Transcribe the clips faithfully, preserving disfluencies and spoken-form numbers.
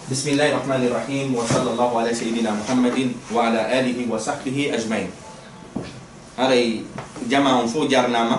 بسم الله الرحمن الرحيم وصلى الله على سيدنا محمد وعلى آله وصحبه أجمعين. هاي جماعة فو جارناما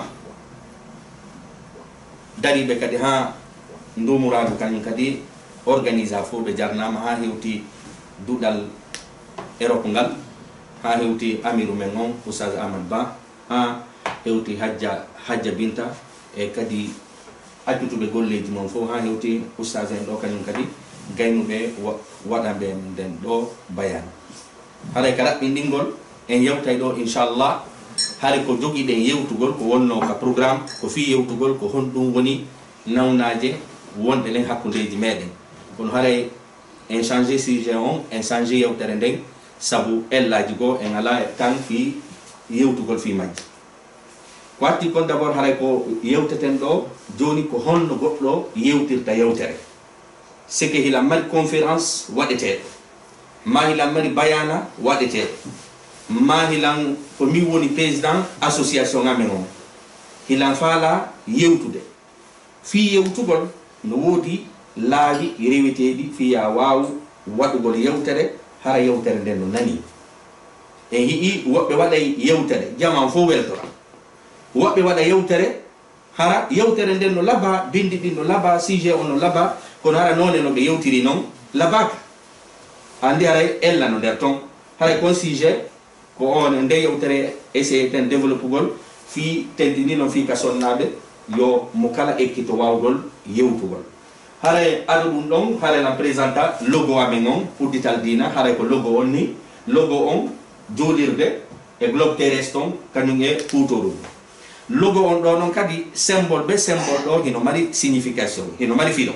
داري بكدي ها ندو مرادو كان كدي organiza fo be jarnama ha hewti dudal erokongal ha hewti amiru men on Oustaz Ahmad Ba ha hewti hajja hajja binta e kadi ajjutube golleji mon fo ha hewti Oustaz en do kanyum kadi gaynube waɗaɓe nden ɗo bayan haray ka raɓɓinɗingol en yewtay ɗo inchallah haare ko joguiɗen yewtugol ko wonno ka programme ko fi yewtugol ko honɗum woni nawnaje wonɗe nden hakkudeji meɗen kono haray en changé sujet on en changé yewtere nden saabu ellaji goo en ala tan fi yewtugol fi majji ko watti kon d' abord haray ko yewteten ɗo joni ko honno goɗɗo yewtirta yewtere sike hila mari conférence waɗeteɗo ma hila mari bayana waɗeteɗo ma hilan ko min woni président association amen on hilan faala yewtude fi yewtugol no woodi laabi reweteɗi fiya wawu waɗugol yewtere hara yewtere nden no nani en yii woɓɓe waɗay yewtere jaman fo weltora woɓɓe waɗa yewtere hara yewtere nden no laba bindi ɗin no laba sujet on no laba kono hara none no ɓe yewtiri noon labaka andi haray ella no nder ton haray kon sujet ko on nde yewtere essayé ten développegol fi tendini noon fi ka sonnaɓe yo mo kala ekkito wawgol yewtugol haray aɗa ɗum ɗon haray na présenta logo amen on uddital dina haray ko logo on ni logo on joɗirde e globe terrestre on kañum e tutoɗum logo on ɗo noon kadi symbole be symbole ɗo hino mari signification hino mari fiɗo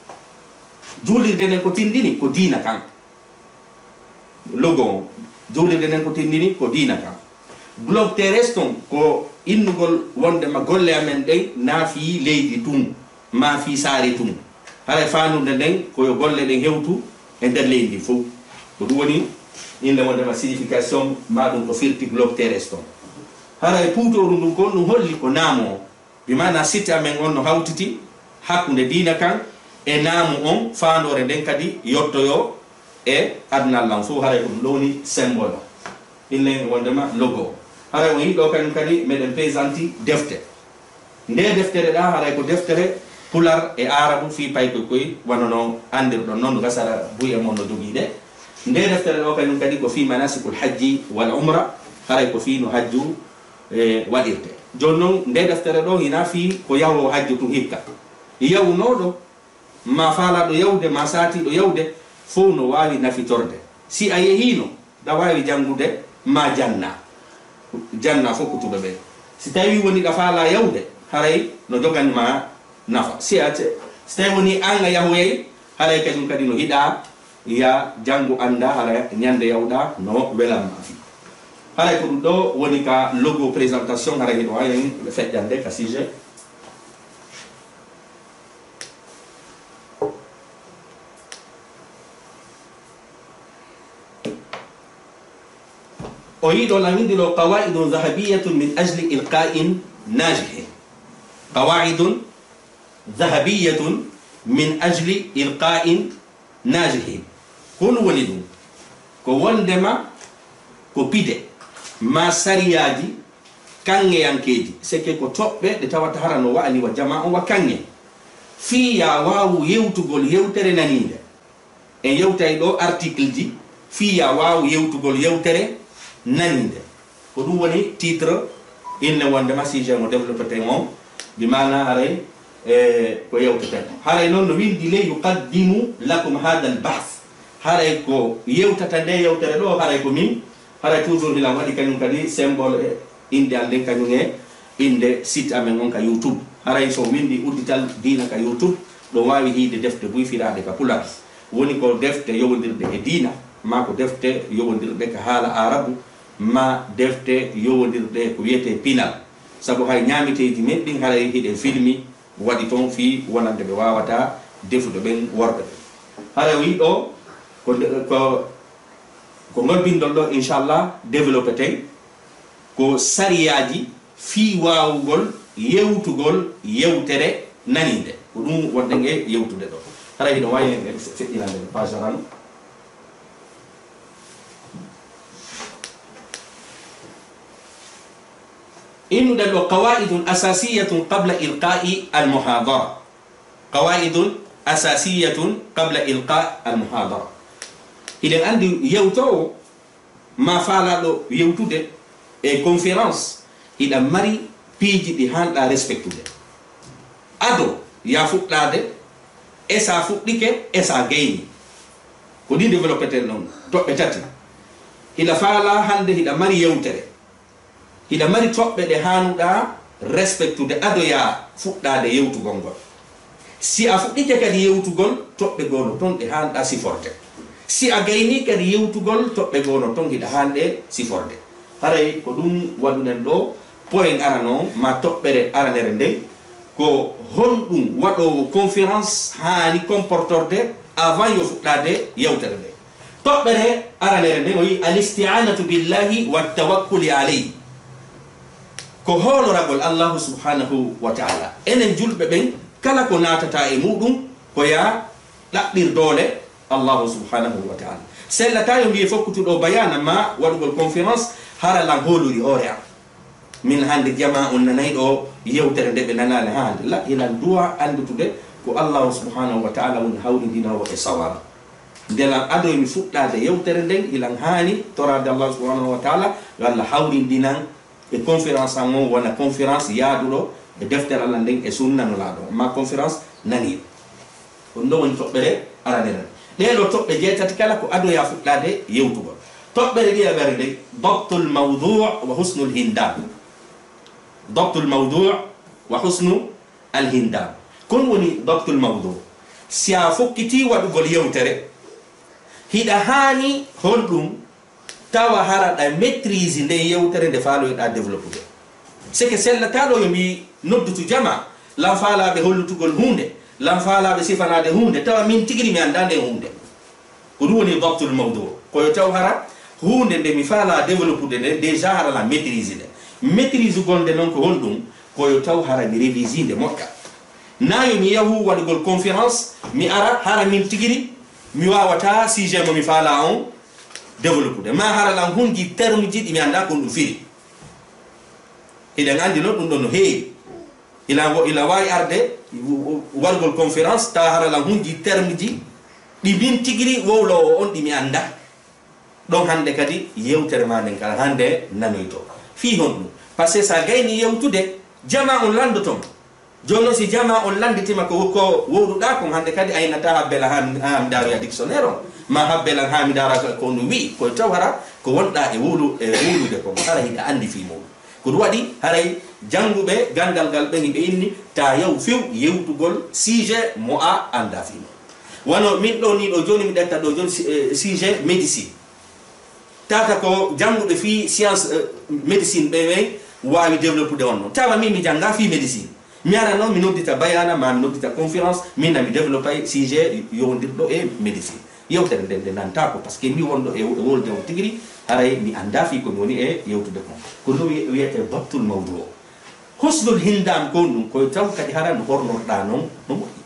julirde nden ko tindini ko dina kan logo on julirde nden ko tindini ko dina kan globe terrestre on ko innugol wondema golle amen ɗen naafi leydi tun ma fi saare tun haray fanude nden koyo golle ɗen hewtu e nder leydi fof ko ɗum woni inde wondema signification ma ɗum ko firti globe terrestre on haray puutoru ndum kon ɗum holli ko naamo o bimana sitte amen on no hawtiti hakkude dina kan e naamu on faandore nden kadi yottoyo e adnallan fof haray ko ɗum ɗo woni symbole o ille wondema logo o haray on yiɗo kañum kadi meɗen paysanti defte nde deftere ɗa haray ko deftere pular e arabu fi pay koy koy wano no andirɗon noon gasara buye mon no jogiiɗe nde deftere ɗo kañum kadi ko fi manasikul hajji wal umra haray ko fi no hajju e waɗirte joni noon nde deftere ɗo hina fi ko yahowo hajju tum hikka yawnoɗo ma faalaɗo yawde ma saatiɗo yawde fof no wawi nafitorde si a yehino ɗa wawi jangude ma janna janna fof ko tuɓe ɓe si tawi woni ɗa faala yawde haray no joganma nafa si a si tawi woni an a yahoyay haray kañum kadi no hiɗa ya jangu anda hara ñande yawɗa no welanma fi haray ko ɗum ɗo woni ka logo présentation haray hiɗo wawi feƴƴande ka sujet أريد أن أعمل قواعد ذهبية من أجل إلقاء ناجح قواعد ذهبية من أجل إلقاء ناجح كون ولد كون دما كوبيد ما سرياجي كان ينكيجي سكي كو توبه دي تاوات هرانو واني وجماعه وكاني في يا واو يوتغول يوتري نانينده ان يوتاي دو ارتيكل دي في يا واو يوتغول يوتري naninde ko ɗum woni titre inne wondema sujet mo développete on bimana haray e ko yewteten haray noon no windi le yuqaddimu lakum hada al bahth haray ko yewtata nde yewtere ɗo haray ko min haray toujours hilan waɗi kañum kadi symbole e inde al nden kañum e inde site amen on ka youtube haray so windi uddital dina ka youtube ɗo wawi hiide defte buyfiraɗe ka pular woni ko defte yowodirde e dina ma ko defte yowodirde ka haala arabu ma defte yowodirde ko wiyete pinal sabu hay ñamiteji men ɗin haray hiɗen filmi waɗi toon fi wonande ɓe wawata defude ɓen worɓe ɓe haray wi ɗo ko ko ko ngol bindol ɗo inchallah développé ten ko sariyaji fi wawugol yewtugol yewtere naninde ko ɗum wonɗen e yewtude ɗo hara hiɗo wawi feƴƴinande page ran إنه دلو قواعد أساسية قبل إلقاء المحاضرة قواعد أساسية قبل إلقاء المحاضرة إذا عندي يوتو ما فعل يوتو ده كونفرنس إذا مري بيجي دي هان لا ريسبكتو ده أدو يا فوق لا ده إسا فوق ديك إسا جيني كودين ديفلوبتر نون تو بتاتي إذا فعل هان ده إذا مري يوتو ida mari toɓɓe ɗe hanuɗa respectude ado ya fuɗɗade yewtugol ngol si a fuɗɗike kadi yewtugol toɓɓe gono ton ɗe hanɗa siforde si a gayni kadi yewtugol toɓɓe gono ton hiɗa hanɗe siforde haray ko ɗum waɗuɗen ɗo point arano ma toɓɓere aranere nden ko honɗum waɗowo conférence hani comportorde avant yo fuɗɗade yewtere nde toɓɓere aranere nden o wi al isti'anatu billahi wa tawakkuli alayhi ko hooloragol allahu subhanahu wa taala enen julɓe ɓen kala ko natata e muɗum ko ya ɗaɓɓir doole allahu subhanahu wa taala sellata yo mbiye fokkutuɗo bayana ma waɗugol conférence hara lan hooluri hoore am min hande jama on nanayi ɗo yewtere nde ɓe nanani ha hande la ilan duwa andutude ko allahu subhanahu wa taala woni hawridinawo e sawaba ndelan adoymi fuɗɗade yewtere nden ilan hani torade allahu subhanahu wa taala walla hawrindinan e conférence an on wona conférence yaaduɗo e deftere allah nden e sunna no laaɗo ma conférence naniɗo on ɗo woni toɓɓere aranere ɗeɗo toɓɓe jeetati kala ko adoya fuɗɗade yewtugol toɓɓere ɗi aɓere nde dabtul mawdou wa husnul hindam dabtul mawdou wa husnu al hindam kon woni dabtul mawdou si a fokkiti waɗugol yewtere hiɗa hani honɗum tawa haraɗa maîtrise nde yewtere nde faaloyoɗa développé c'est que sellataɗo yo mbi noddutu jama lan faalaɓe hollutugol hunde lan faalaɓe sifanade hunde tawa min tigiri mi anda nde hunde ko ɗum woni dabtul mawdou koyo taw hara hunde nde mi faala développude nde déjà hara la maîtrise nde maîtrise gonde noon ko honɗum koyo taw hara mi révisi nde moƴƴa nayo mi yahu waɗugol conférence mi ara hara min tigiri mi wawata sujet mo mi faala on développude ma hara lan hunji terme ji ɗi mi anda kon ɗum firi eɗen andi noon ɗum ɗon no heewi ila ila wawi arde wargol conférence ta hara lan hunji terme ji ɗi min tigiri wowlowo on ɗi mi anda ɗon hande kadi yewtere ma nden kala hande nanoyto fi hon ɗum par ce que sa gayni yewtude jama on landoton jonno si jama on landitima ko ko wowɗuɗa kon hande kadi aynata habbela ha mi daroya dictionnaire on ma habbelan ha mi dara ko no wi ko taw hara ko wonɗa e wowlu e wowlude ko hara hiɗa andi fi muɗum ko ɗum waɗi haray jannguɓe gandal ngal ɓen ɓe inni ta yaw few yewtugol sujet mo a anda fi mum wono min ɗo ni ɗo joni mi ɗetta ɗo joni sujet médecine tata ko jannguɓe fi science médecine ɓe ɓen wawi développude on noon tawa min mi jannga fi médecine mi ara noon mi noddita bayana ma mi noddita conférence min nami développé sujet yowdirɗo e médecine yewtere nde nde nanta ko par ce que mi wonɗo e wolde on tigiri haray mi anda fi komi woni e yewtude kon ko ɗum wiyete dabtul mawdou o husnul hindam kon ɗum koye taw kadi hara no hornorɗa noon no moƴƴi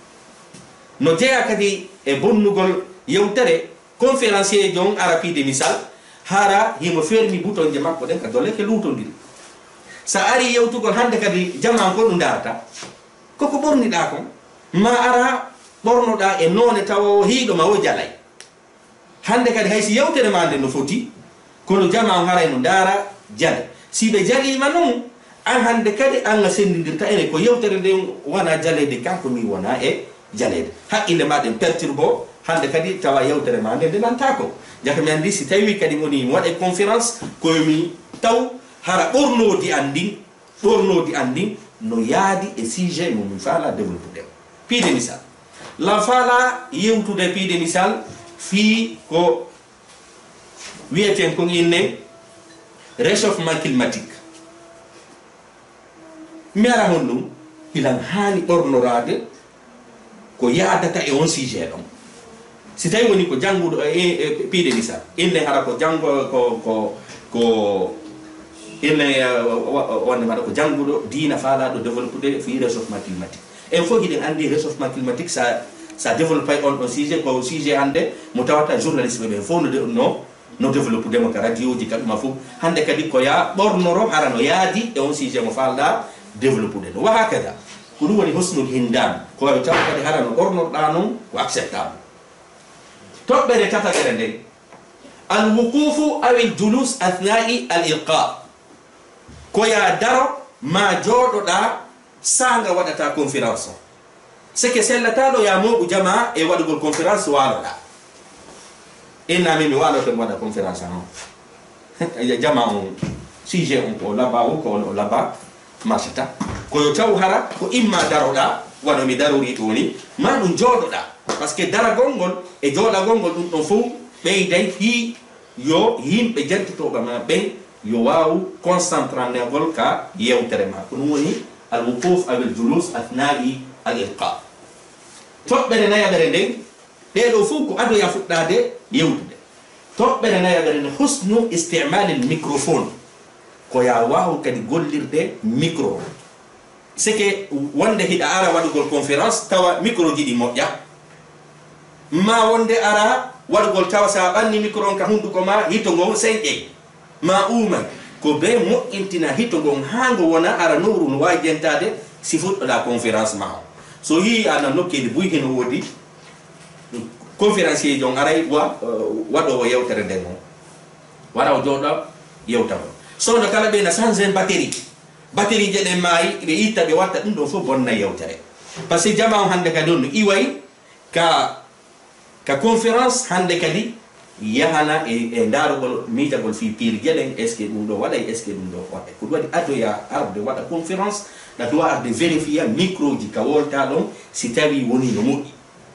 no jeeya kadi e bonnugol yewtere conférencier jon ara piide misal hara himo fermi bouton je makko ɗen ka dole ke luutodiri sa ari yewtugol hande kadi jaman ko ɗum darata koko ɓorniɗa kon ma ara ɓornoɗa e none tawa hiiɗo ma o jalay hande kadi haysi yewtere ma nde no foti kono jama haray no dara jale si ɓe jalima noon an hande kadi an a sendidirta ene ko yewtere nde wona jalede kanko mi wona e jalede haqqille maɗen perturbo hande kadi tawa yewtere ma nde nde nanta ko jaka mi andi si tawi kadi woni mi waɗa conférence koyomi taw hara ɓornodi an ndin ɓornodi an ndin no yaadi e sujet mo min faala développude piide misal lan faala yewtude piide misal fi ko wiyeten kon inne réchauffement climatique mi ara hon ɗum ilan hani ɓornorade ko yadata e on sujet ɗon si tawi woni ko jannguɗo e piide misal inne hara ko janngo ko ko ko inne wonde maɗa ko jannguɗo diina faalaɗo développude fi réchauffement climatique en fof hiɗen andi réchauffement climatique sa sa développe on on sujet ko sujet hande mo tawata journaliste be fo no no no développe demo ka radio ji kaduma fu hande kadi ko ya bornoro harano yaadi e on sujet mo falda développe de wa hakada ko dum woni husnul hindan ko wa taw kadi harano borno da non ko acceptable tobbere tata gere al wuqufu aw al julus athna'i al ilqa ko ya daro ma jodo da sanga wadata conférence c'est que c'est latalo ya mo jama e wadugol conférence wala da ina mimi wala to wada conférence non ya jama on sujet on ko laba on ko laba masata ko yo taw hara ko imma daroda wano mi darori toni ma dum jododa parce que dara gongol e joda gongol dum don fu be day hi yo himbe jantuto ba ma be yo waw concentrane gol ka yewtere ma ko woni al wuquf aw al julus athna'i al ilqa tobbere na yabere den de do fu ko ado ya fuddade yewtude tobbere na yabere ne husnu istimal al microphone ko ya waw kadi gollirde micro c'est que wonde hida ara wadugol conférence tawa micro jidi moƴƴa ma wonde ara wadugol tawa sa banni micro on ka hunduko ma hito ngol senƴe ma uma ko be moƴƴintina hito ngol hango wona ara nowru no wawi jentade si fuɗɗo la conférence ma so yi ana nokkede buy heno wodi conférencier jon aray wa waɗowo yewtere nden on waɗa o jooɗo yewtago sono kala ɓe na sans en batterie batterie je ɗen maayi ɓe itta ɓe watta ɗum ɗo fof bonna yewtere par ce que jama o hande kadi on no iway ka ka conférence hande kadi yahana e e darugol miitagol fi pire jeɗen est ce que ɗum ɗo waɗay est ce que ɗum ɗo waɗay ko waɗi adoya arde waɗa conférence ɗa dowa arde vérifier micro ji ka wolta ɗon si tawi woni no moƴƴi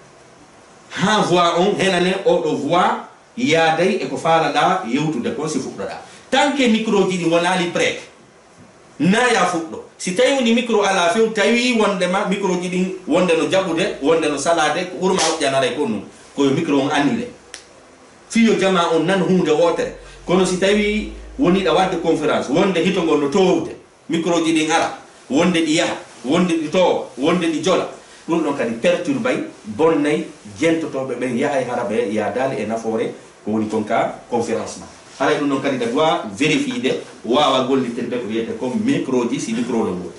ha voix on henane oɗo voix yaaday e ko faalaɗa yewtude ko si fuɗɗoɗa tant que micro ji ɗi wonali prêt naya fuɗɗo si tawi woni micro ala few tawi wondema micro ji ɗin wonde no jaɓude wonde no salade ko ɓurma moƴƴanare ko ɗum koyo micro on annile fiyo jama on nan hunde wotere kono si tawi woniɗa wadde conférence wonde hitogol no towde micro ji ɗin ara wonde ɗi yaha wonde ɗi towa wonde ɗi jola ɗum ɗon kadi perturbay bonnay jentotoɓe ɓen yahay hara ɓe yadali e nafoore ko woni kon ka conférence ma haray ɗum ɗon kadi da doit vérifier de wawa gollitirde ko wiyete comme micro ji si micro no wodi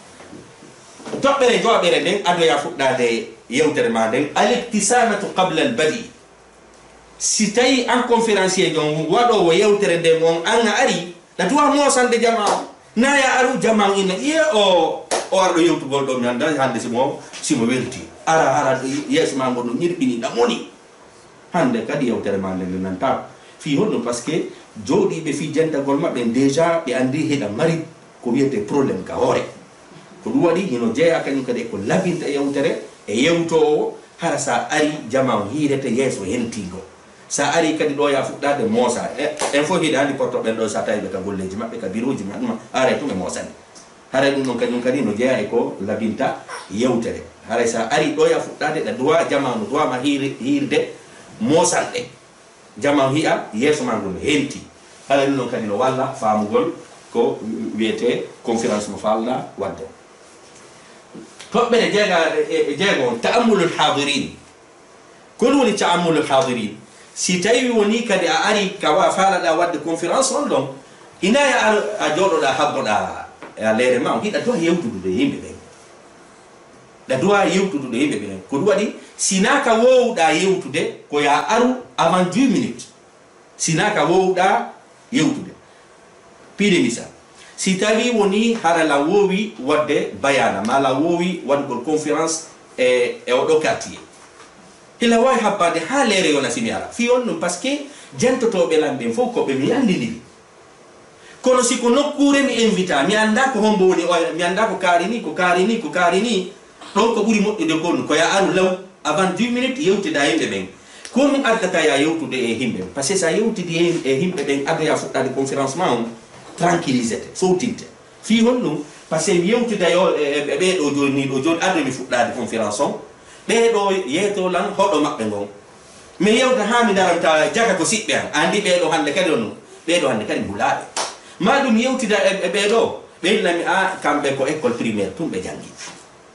toɓɓere joɓere nden adoya fuɗɗade yewtere ma nden alictisamatu qabla al badi si tawi en conférencier jon waɗowo yewtere nden on an a ari da doit mosande jama o naya aru jama ina iye o o arɗo yewtugol ɗo mi anda hande simo simo welti ara ara yeeso ma ngo no ñirɓini ɗamoni hande kadi yewtere ma nden nanta fi honno par ce que jooɗiɓe fi jentagol maɓɓe déjà ɓe andi heɗa mari ko wiyete probléme ka hoore ko ɗum waɗi hino jeeya kañum kadi ko labinta yewtere e yewtowo hara sa ari jama o hiirete yeeso hentigo sa ari kadi ɗo ya fuɗɗade moosa en fof hiɗa andi porto ɓen ɗo sa tawi ɓe ka golleji maɓɓe ka bureau ji maɓɓe aray tum e moosani haray ɗum ɗon kañum kadi no jeeya e ko labinta yewtere haray sa ari ɗo ya fuɗɗade ɗa duwa jama no duwama hiirde moosanɗe jama hi'a yeso ma ngol henti hala non kadi no walla faamugol ko wiyete conférence mo falda wadde toɓɓere jeega e jeego ta'ammulul hadirin ko woni ta'ammulul hadirin si tawi woni kadi a ari ka wa faalaɗa wadde conférence on ɗon inaya a jooɗoɗa habboɗa a leere ma hiɗa dowa yewtudude yimɓe ɓen ɗa dowa yewtudude yimɓe ɓen ko ɗum waɗi sina ka wowɗa yewtude ko ya aru avant dix minutes sina ka wowɗa yewtude piide misal si tawi woni harala wowi wadde bayana mala wowi waɗgol conférence e e oɗo quartier ila wawi habbade ha leere yona simi ara fi on ɗum par ce que jentotoɓe lan ɓen fof koɓe mi andidiri kono siko nokkure mi invita mi anda ko hombo woni mi anda ko karini ko karini ko karini ɗon ko ɓuuri moƴƴude ko ɗum ko ya aru law avant dix minutes yewtida yimɓe ɓen ko ɗum addata ya yewtude e himɓe par ce que sa yewtidi e himɓe ɓen adoya fuɗɗade conférence ma on tranquillisete fowtinte fi hon ɗum par ce que mi yewtida yo e ɓeɗo joni ɗo joni adomi fuɗɗade conférence on ɓeɗo yeeto lan hoɗo maɓɓe ngon mi yewta ha mi daranta jaga ko siɓɓe an andi ɓeɗo hande kadi on ɓeɗo hande kadi mbulaɓe ma ɗum yewtida e ɓeɗo ɓeynami a kamɓe ko école primaire tum ɓe jangi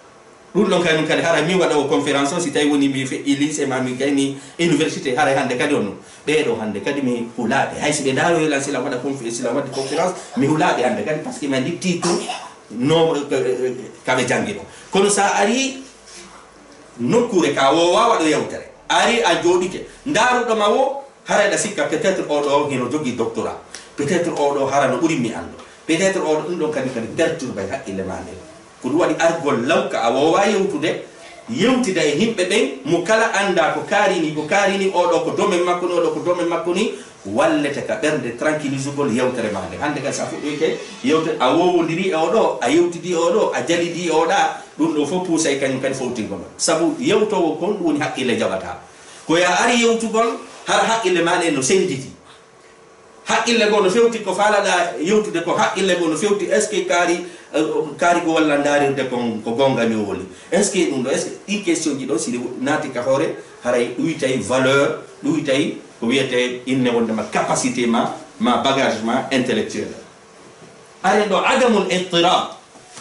ɗum ɗon kadi kadi hara mi waɗa o conférence on si tawi woni mi feƴƴi lycée ma mi gayni université hara hande kadi on ɓeɗo hande kadi mi hulaɓe hayso ɓe daaro helan sila waɗa sila waɗi conférence mi hulaɓe hande kadi par ce que mi andi titre no kaɓe janggi ɗo kono sa ari nokkure ka wowa waɗo yewtere ari a jooɗike ndaruɗoma o hara ɗa sikka peut être oɗo hino jogui doctorat peut être oɗo hara no ɓuuri mi ando peut être oɗo ɗum ɗon kadi kadi perturbe haqqille ma nde ko ɗum waɗi argol lawka a wowa yewtude yewtida e himɓe ɓen mo kala anda ko karini ko karini oɗo ko domaine makko ni oɗo ko domaine makko ni wallete ka ɓerde tranquillisugol yewtere ma nde hande kadi sa fuɗɗoyke yewtere a wowodiri e oɗo a yewtidi e oɗo a jalidi e oɗa ɗum ɗo fof puusay kañum kadi fowtingol on saabu yewtowo kon ɗum woni haqqille jaɓata ko ya ari yewtugol har haqqille maɗa en no senditi haqqille goo no fewti ko faalaɗa yewtude ko haqqille goo no fewti est ce que kaari kaari ko walla daarirde kon ko gonga mi woli est ce que ɗum ɗo est ce que ɗi question ji ɗo si naati ka hoore haray ɗuytay valeur ɗuytay ko wiyete inne wondema capacité ma ma bagage ma intellectuel are ɗo adamul ittirab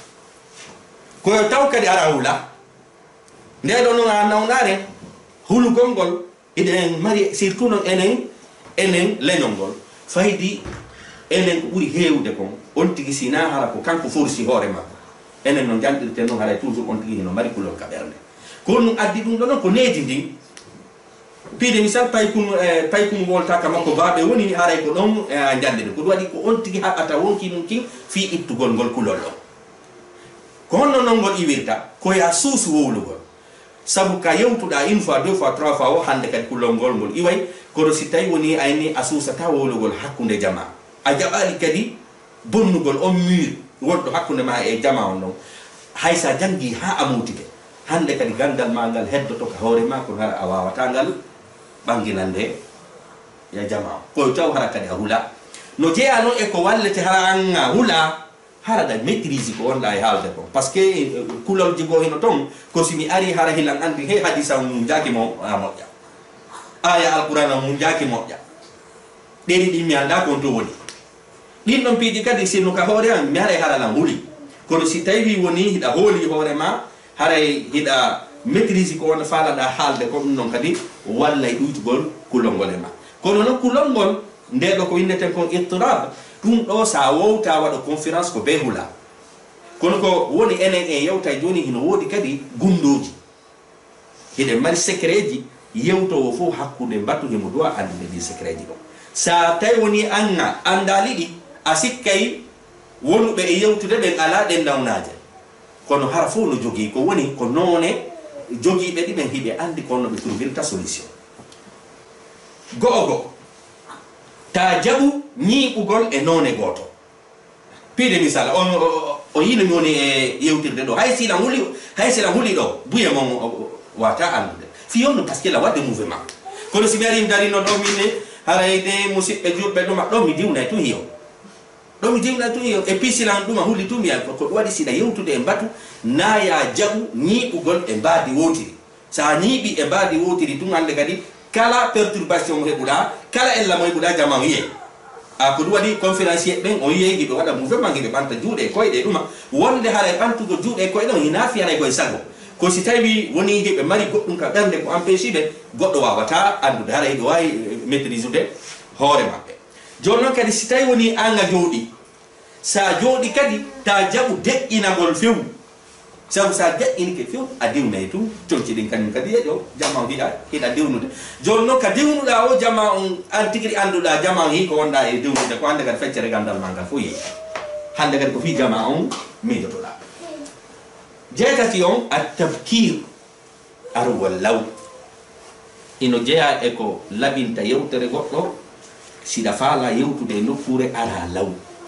koyo taw kadi ara hula nde ɗo noon a nawnare hulugol ngol eɗen mari surtout noon enen enen leñol ngol faydi enen ko ɓuri heewde kon on tigi sina hara ko kanko forsi hoore makko enen no janɗirten noon haray toujours on tigi hino mari kulol ka ɓernde kono ɗum addi ɗum ɗo noon ko needi ndin piide misal paykum paykum woltaka makko baaɓe woni haray ko ɗon jandede ko ɗum waɗi ko on tigi haɓata wonki ɗum kin fi ittugol ngol kulol ɗon ko honno noon ngol iwirta koya suusu wowlugol sabu ka yewtuɗa une fois deux fois trois fois o hande kadi kulol ngol ngol iway kono si tawi woni ayni a suusata wowlugol hakkude jama a jaɓali kadi bonnugol on mur wonɗo hakkude ma e jama on ɗon hay sa jangi ha amutike hande kadi gandal ma ngal heddoto ka hoore ma kono hara a wawata ngal ɓanginande ya jama o koye taw hara kadi a hula no jeeya noon e ko wallete hara an a hula hara da maîtrise ko wonɗa e haalde ko par ce que kulol jigo hino toon ko simi ari hara hilan andi he hadisa mum jaaki mo a moƴƴa aya alqurana mum jaaki moƴƴa ɗeri ɗin mi anda kon to woni ɗin ɗon piiji kadi sinno ka hoore an mi haray haralan huli kono si tawi woni hiɗa hooli hoore ma haray hiɗa maîtrise ko wona faalaɗa haalde ko ɗum noon kadi walla e ɗuytugol kulol ngol e ma kono noon kulol ngol nde ɗo ko windeten kon ittirab ɗum ɗo sa wowta waɗa conférence ko be hula kono ko woni enen e yewta joni hino woodi kadi gundoji hiɗen mari secret ji yewtowo fof hakkude mbattu himo dowa andude ɗi secret ji ɗo sa tawi woni anga andali ɗi a sikkay wonuɓe e yewtude ɓen ala ɗen dawnaje kono hara fof no jogii ko woni ko noone jogiiɓe ɗi ɓen hiɓe andi kono ɓe trouvirta solution go'o go ta jaɓu ñiiɓugol e noone gooto piide misal on o yino mi woni e yewtirde ɗo hay sila huli hay sila huli ɗo buye mon wata andude fiyonno par ce que la waɗde mouvement kono si mi ari mi darino ɗo minne harayde musidɓe juɓɓe ɗuma ɗo mi diwnay tun hiyo ɗo mi diwnay tun hiyo e puis silan ɗuma hulli tun miya ko ɗum waɗi siɗa yewtude e mbatu naya jaɓu ñiiɓugol e mbaadi wotiri sa ñiiɓi e mbaadi wotiri tun hande kadi kala perturbation mo heɓuɗa kala ella mo heɓuɗa jama wiye a ko ɗum waɗi conférencier ɓen o yiye hiɓe waɗa mouvement hiɓe ɓanta juuɗe e koyɗe ɗuma wonde haray ɓantugo juuɗe e koye ɗon hina fiyanay koye sago ko si tawi woni hiɓe mari goɗɗum ka ɓernde ko empêchi ɓe goɗɗo wawata andude hara hiɓe wawi maîtrise ude hoore maɓɓe joni noon kadi si tawi woni anga jooɗi sa jooɗi kadi ta jaɓu deƴƴinagol fewu sabu sa deƴƴinike few a diwnay tu conci ɗin kañum kadi yeƴo jama hiɗa hiɗa diwnude joni noon ka diwnuɗa o jama on an tigui anduɗa jama hi ko wonɗa e diwnude ko hande kadi feccere gandal ma ngal fo yeeyi hande kadi ko fi jama on miijotoɗa jeetati on a tabkir arugol law ino jeeya e ko laɓinta yewtere goɗɗo siɗa faala yewtude e nokkure ara law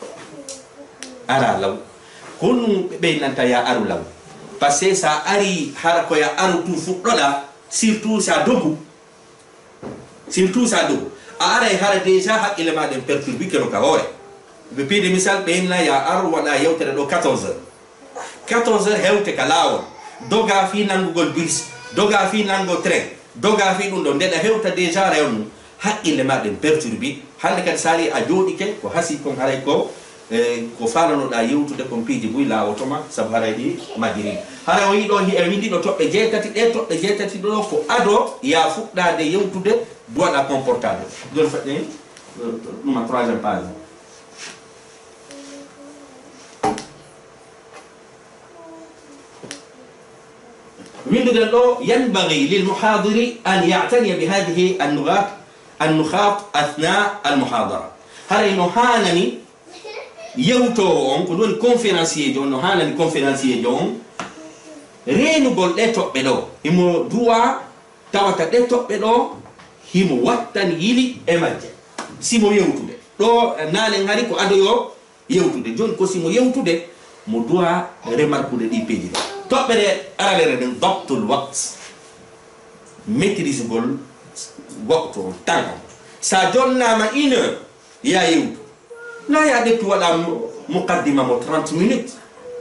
ara law ko ɗum ɓe ɓeynanta ya aru law par ce que sa ari hara koya aru tu fuɗɗoɗa surtout sa dogu surtout sa dogu a aray hara déjà haqqille maɗen perturbi keno ka hoore ɓe piide misal ɓeynna ya aru waɗa yewtere ɗo quatorze heures quatorze heures hewte ka laawol doga fi nangugol bus doga fi nango train doga fi ɗum ɗo ndeɗa hewta déjà rewnu haqqille maɗen perturbi hande kadi sari a jooɗike ko hasi kon haray ko ko falanoɗa yewtude kon piiji buy lawotoma saabu harayɗi majiri hara o yiɗo e windi ɗo toɓɓe jeetati ɗe toɓɓe jeetati ɗo ko ado ya fuɗɗade yewtude duwaɗa comportade joni faɗɗe ɗuma troisiéme page winduɗen ɗo yanbaghi lilmuhadiri an ya'taniya bi hadihi annughat annukhat athna almuhadara haray no hanani yewtowo on ko ɗon conférencier jo no hanani conférencier jo on renugol ɗe toɓɓe ɗo himo duwa tawata ɗe toɓɓe ɗo himo wattani yili e majje simo yewtude ɗo nane ngari ko adoyo yewtude joni ko simo yewtude mo duwa remarquude ɗi peeji ɗo toɓɓe ɗe aralere ɗen dabtul waqt maîtrise gol waktu on temps on sa jonnama une heure ya yewtu la ya ɗettu waɗa muqaddima mo trente minutes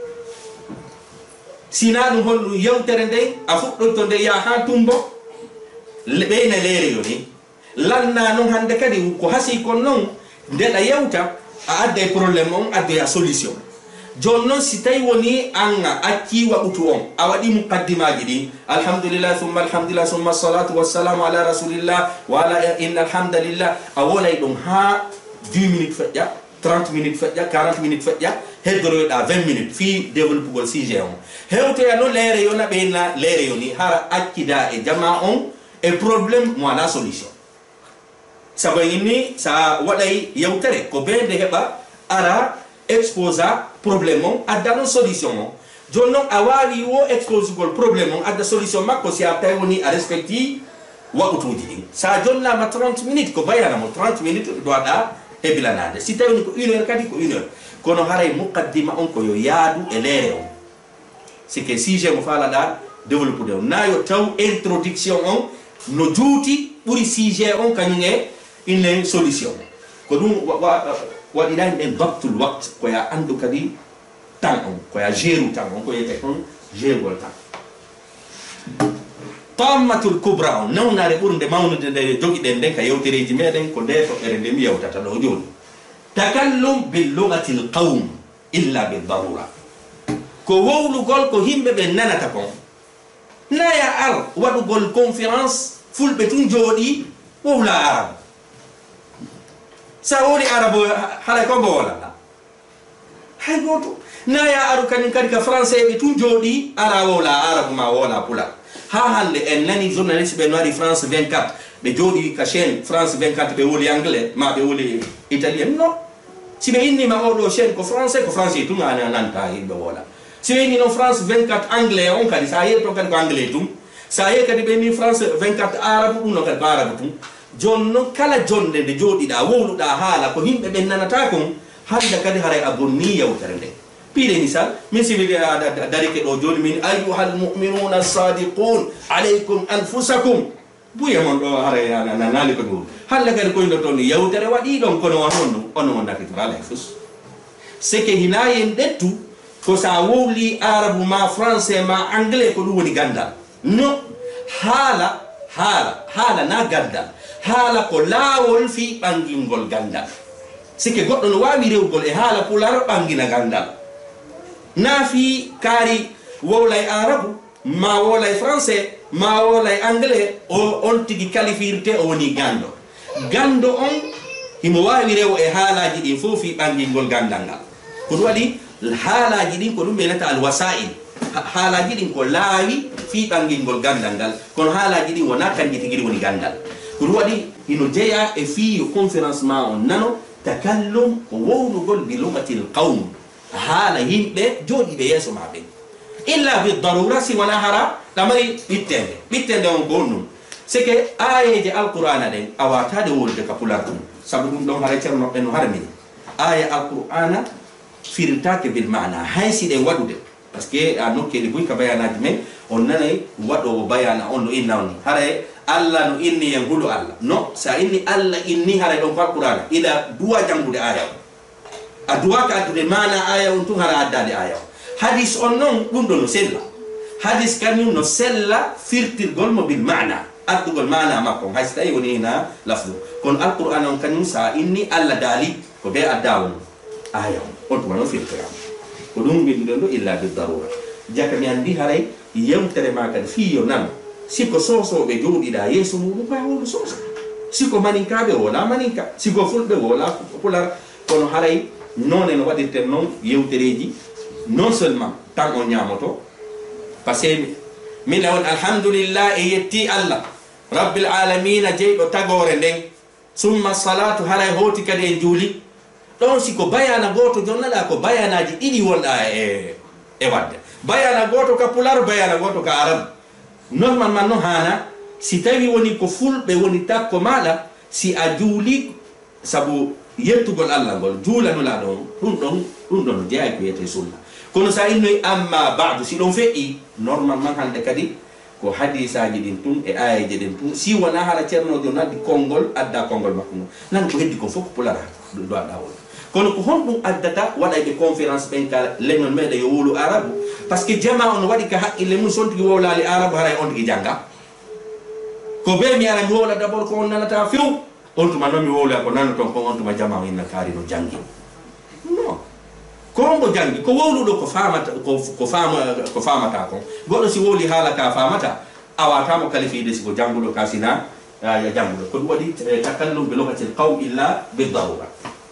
sina ɗum holɗum yewtere nde a fuɗɗoyto nde ya ha tumbo ɓeyna leere yo ni lanna noon hande kadi ko hasi kon noon ndeɗa yewta a adda probléme on addoya solution joni noon si tawi woni an acci waɓutu on a waɗi muqaddimaji ɗi alhamdulillah summa alhamdulillah summa salatu wassalamu ala rasulillah wa ala inna alhamdulillah a wolay ɗum ha dix minutes feƴƴa trente minutes feƴƴa quarante minutes feƴƴa heddoroyoɗa vingt minutes fi développugol sujet on hewtoya no leere yo na ɓeyna leere yo ni hara accida e jama on e probléme mo ala solution sabu inni sa waɗay yewtere ko ɓeyde heɓa ara exposa probléme on adda ɗon solution on joni noon a wawi wo exposugol probléme on adda solution makko si a tawi woni a respecti waɓutuji ɗin sa jonnama trente minutes ko bayanamo trente minutes dowaɗa hebilanade si tawi woni ko une heure kadi ko une heure kono haray muqaddima on ko yo yaadu e leere on sike sujet mo falaɗa développude on nayo taw introduction on no juuti ɓuuri sujet on kañum e une solution ko ɗum waɗiɗani ɗen dabtul waqt koya andu kadi temps on koya géru temps on ko yiyete on gérugol temps tammatul kubra on nawnare ɓurde mawnude nde jogiɗen nden ka yewtereji meɗen ko nde toɓɓere nde mi yewtata ɗo joni takallum bil lugati l qawm illa bil darura ko wowlugol ko himɓe ɓe nanata kon naya ar waɗugol conférence fulɓe tun jooɗi wowla arabe sa woni arabe haɗa ko mbo wolata hay goto naya aru kañum kadi ka français ɓe tun jooɗi ara wowla arabe ma wola pula ha hande en nani journaliste ɓe no waɗi france vingt-quatre ɓe jooɗi ka chaine france vingt-quatre ɓe woli anglais ma ɓe woli italien non si ɓe innima oɗo chaine ko français ko français tum ana nanta yimɓe wola si ɓe inni noon france vingt-quatre anglais on kadi sa yehi toon kadi ko anglais tum sa yehi kadi ɓe inni france vingt-quatre arabe ɗum noon kadi ko arabe tum joni noon kala jonde nde jooɗiɗa wowluɗa haala ko yimɓe ɓe nanata kon hande kadi haray a bonni yewtere nde piire misal min sibi darike ɗo joni min ayuhal muminuna sadiqun aleykum anfusakum buye mon ɗo haray naali ko ɗum hande kadi koyno toon yewtere waɗi ɗon kono on on ɗum ono on dakitoro alay fus seke hinayen ɗettu ko sa wowli arabe ma français ma anglais ko ɗum woni gandal no haala haala haala na gandal haala ko laawol fi ɓangingol gandal sike goɗɗo no wawi rewgol e haala pular ɓangina gandal na fi kaari wowlay arabu ma wolay français ma wolay anglais o on tigi qualifirte o woni gando gando on himo wawi rew e haalaji ɗin fof fi ɓangingol gandal ngal ko ɗum waɗi haalaji ɗin ko ɗum ɓeynata al wasa'il haalaji ɗin ko laawi fi ɓangingol gandal ngal kono haalaji ɗin wona kanji tigiri woni gandal ko ɗum waɗi hino jeeya e fiyo conférence ma on nano takallum ko wownugol bi lugati l qawm haala yimɓe jooɗiɓe yeeso maɓe illa bi darura si wona hara ɗamari ɓittende ɓittende on ko on ɗum sike ayeje alqur'ana ɗen a watade wolude ka pular ɗum saabu ɗum ɗon hara ceerno ɓen no harmini aya alqur'ana firirtake bil mana haysiɗe waɗude par ce que a nokkeli boy ka bayanaji men on nanay waɗowo bayana on no inna on ni haray allah no inni en huɗo allah no sa inni allah inni haray ɗon ko alqur'ana ila duwa jangude aya o a duwa ka addude mana aya on tun hara addade aya o hadis on noon ɗum ɗo no sella hadis kañum no sella firtirgol mo bil mana addugol mana makko on hayso tawi woni hina lafdu kono alqur'ana on kañum sa inni allah daali ko be adda won aya on to no filtra ko dum bi ndo illa bi darura jaka mi andi haray yewtere ma kan fi yo nan siko soso be jodi da yesu mu ko hawo soso siko maninka be wala maninka siko fulbe wala pular kono haray non en wadirten non yewtereji non seulement tan on nyamoto parce que min lawon alhamdulillah e yetti allah rabbil alamin jeydo tagore den summa salatu haray hoti kadi en juli don siko bayana goto jonnala ko bayanaji didi wonda e e wadde bayana goto ka pular bayana goto ka arab normalement no hana si tawi woni ko fulbe woni takko mala si a juli sabu yettugol allah gol juulanu la don dum don dum don jeey ko yete sunna kono sa inno amma ba'du si don fe'i normalement hande kadi ko hadisaji din tum e ayaji din tum si wana hala cerno do naddi kongol adda kongol makko nan ko heddi ko foko pulara do ada wol kono ko hon dum addata wada be conférence ben kala lenon mede yo wulu arabu parce que jama on wadi ka hakkile mun sonti wolali arabu haray on di janga ko be mi ara mi wola d'abord ko on nanata fiu on tuma no mi wola ko nan ton ko on tuma jama inna kari no jangi no ko mbo jangi ko wolu do ko famata ko ko fama ko famata ko godo si woli hala ka famata awata mo kalifi de si ko jangulo kasina ya jangulo ko wadi takallum bi lugati alqawm illa bi darura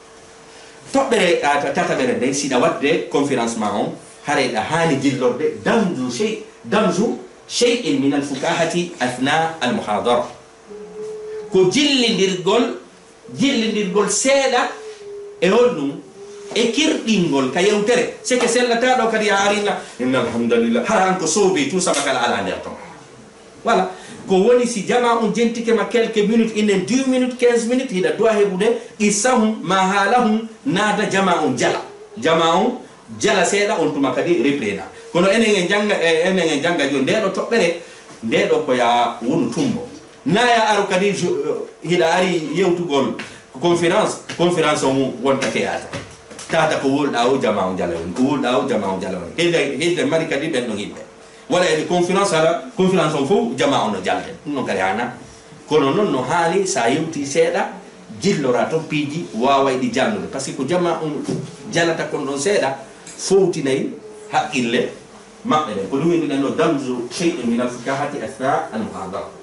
tobere tata bere de sida wadde conférence ma on hare da hani jillorde damzu shay damzu shay'in min alfukahati athna almuhadara ko jillindirgol jillindirgol seeda e holnum e kirdingol ka yewtere c'est que sellata do kadi arina inna alhamdulillah haran ko sobi tout ça bakala ala nder ton voilà ko woni si jama on jentike ma quelques minutes inen deux minutes quinze minutes hida do hebude isahum ma halahum nada jama on jala jama on jala seeda on tuma kadi reprena kono enen en janga enen en janga jo ndedo tobbere ndedo ko ya wonu tumbo naya aro kadi hida ari yewtugol conférence conférence on wonta teata tata ko wolda o jama on jala on ko wolda o jama on jala on hede hede mari kadi ben no himbe wala e conférence ala conférence on fo jama on jalde non kare ana kono non no hali sa yewti seeda jillora to piji wawa di jannude parce que ko jama on jalata kon don seeda fowti nay hakkille mabbe ko dum indi no damzu shay'in min al-fukahati athna al-muhadara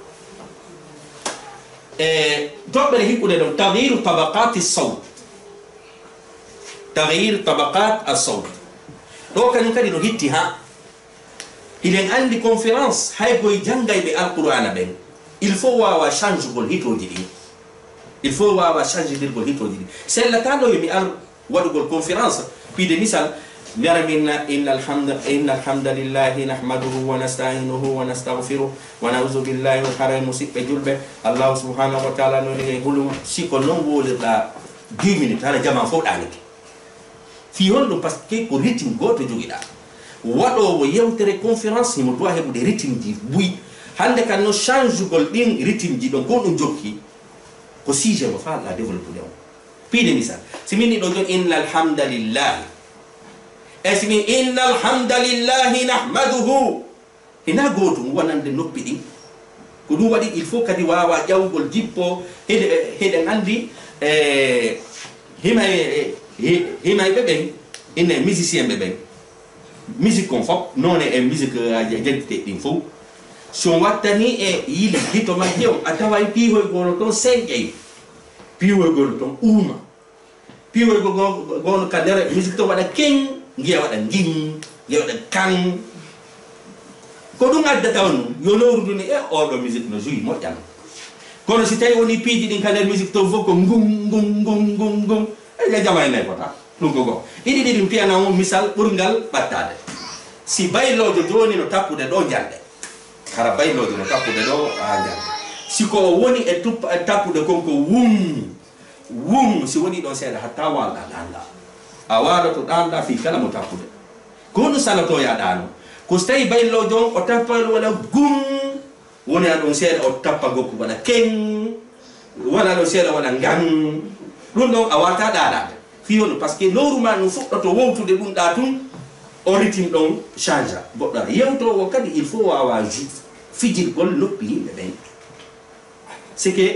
e tobbere hikude don taghyir tabaqat as-sawt taghyir tabaqat as-sawt do kan kadi no hitti ha ilen andi conférence hay koy jangay be al-qur'ana ben il faut wawa change gol hitoji di il faut wawa change dir gol hitoji di c'est la tando mi al wadu gol conférence puis de misal نرمنا إن الحمد إن الحمد لله نحمده ونستعينه ونستغفره ونعوذ بالله من شر مصيب جلبه الله سبحانه وتعالى نقول يقول سيكون نقول لا دix minutes أنا جماعة فوق عنك في هون لو بس كي كوريتم قوت جوجدا وادو ويوتري كونفرنس هم دوا هبو دي ريتم دي بوي هانده كان نو شانج gol دين ريتم دي دون كون جوكي كو سيجي مفا لا ديفلوب ديو في دي مثال سيميني دو إن الحمد لله اسمي إن الحمد لله نحمده هنا قوتم ونند نبدي كدو ودي il faut kadi wawa jawgol jippo hede hede andi eh hima hima beben ine musicien beben musique kon fop non e musique jentite din fo so wattani e yili hito ma jew atawai pihoy golo ton senjay pihoy golo ton uma pihoy golo golo kadere musique to wada king ngia wada nging ngia wada kang ko dum adda tawnu yo lowru ni e o do musique no joui mo tan kono si tay woni piji din kaler musique to foko ngum ngum ngum ngum ngum e ga jamay ne ko ta dum ko go idi di dum piano mo misal burgal battade si baylo do joni no tapude do jande kara baylo do no tapude do a jande si ko woni e tup tapude konko wum wum si woni do seeda hatta wala danda awara to danda fi kala mo tapude kono salato ya dano ko stay baylo jon o tapal wala gum woni adon seeda o tappa gokku wala ken wala lo seeda wala ngam dum do awata dada fi on parce que loru ma no fuddo to wowtude dum da tum o ritim don change godda yewto o kadi il faut awa fijil gol noppi be ben c'est que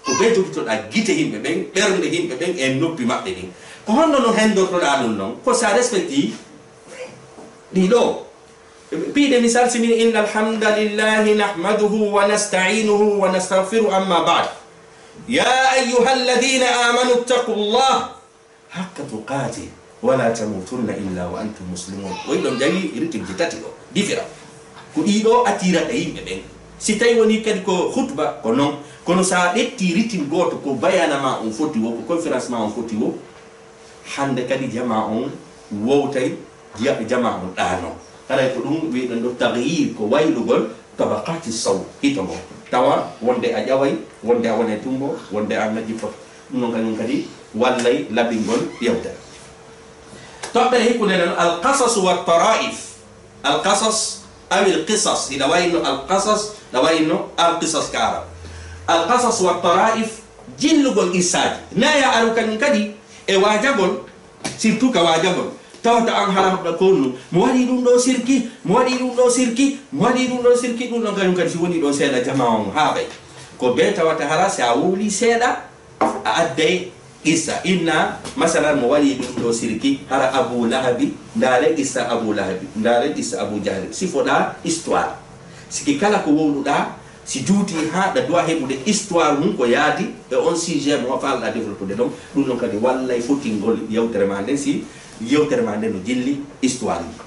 ko be jogitoɗa gite yimɓe ɓen ɓernde yimɓe ɓen e noppi maɓɓe ɗin ko honno no hendortoɗa ɗum noon ko sa respecti ɗiɗo piide misal sini inna alhamdulillahi nahmaduhu wa nasta'inuhu wa nastaghfiru amma ba'd ya ayyuha alladhina amanu ittaqullah haqqa tuqatih wala tamutunna illa wa antum muslimun oyi ɗon jagi ritimji tati ɗo différent ko ɗiɗo attiraɗa yimɓe ɓen si tawi woni kadi ko khutba ko noon kono sa ɗetti ritim goto ko bayanama on foti wo ko conférence ma on foti wo hande kadi jama on wowtay jama on ɗano haray ko ɗum wiɗen ɗo tagyir ko waylugol tabaqati saw hito ngo tawa wonde a ƴaway wonde a wone tumbo wonde a ngaji fof ɗum noon kañum kadi wallay laɓingol yewtere toɓɓere hikkude non alqasas wa taraif alqasas aw alqisas ina wayno alqasas ɗa wayno alqisas ka arab alqasas wa taraif jillugol issaji naya aru kañum kadi e wajagol surtout ka wajagol tawta an halamɗa konno mo waɗi ɗum ɗo sirki mo waɗi ɗum ɗo sirki mo waɗi ɗum ɗo sirki ɗum ɗon kañum kadi si woni ɗo seeɗa jama on haaɓay ko be tawata hara si a wowli seeɗa a adday issa inna masalan mo waɗi ɗum ɗo sirki hara abou lahabi ndaare issa abou lahabi ndaare issa abou jahli sifoɗa histoire siki kala ko wowluɗa si juuti ha ɗa dowa heɓude histoire mum ko yaadi e on sujet mo falɗa développude ɗon ɗum ɗon kadi wallay fotingol yewtere ma nden si yewtere ma nden no jilli histoire ni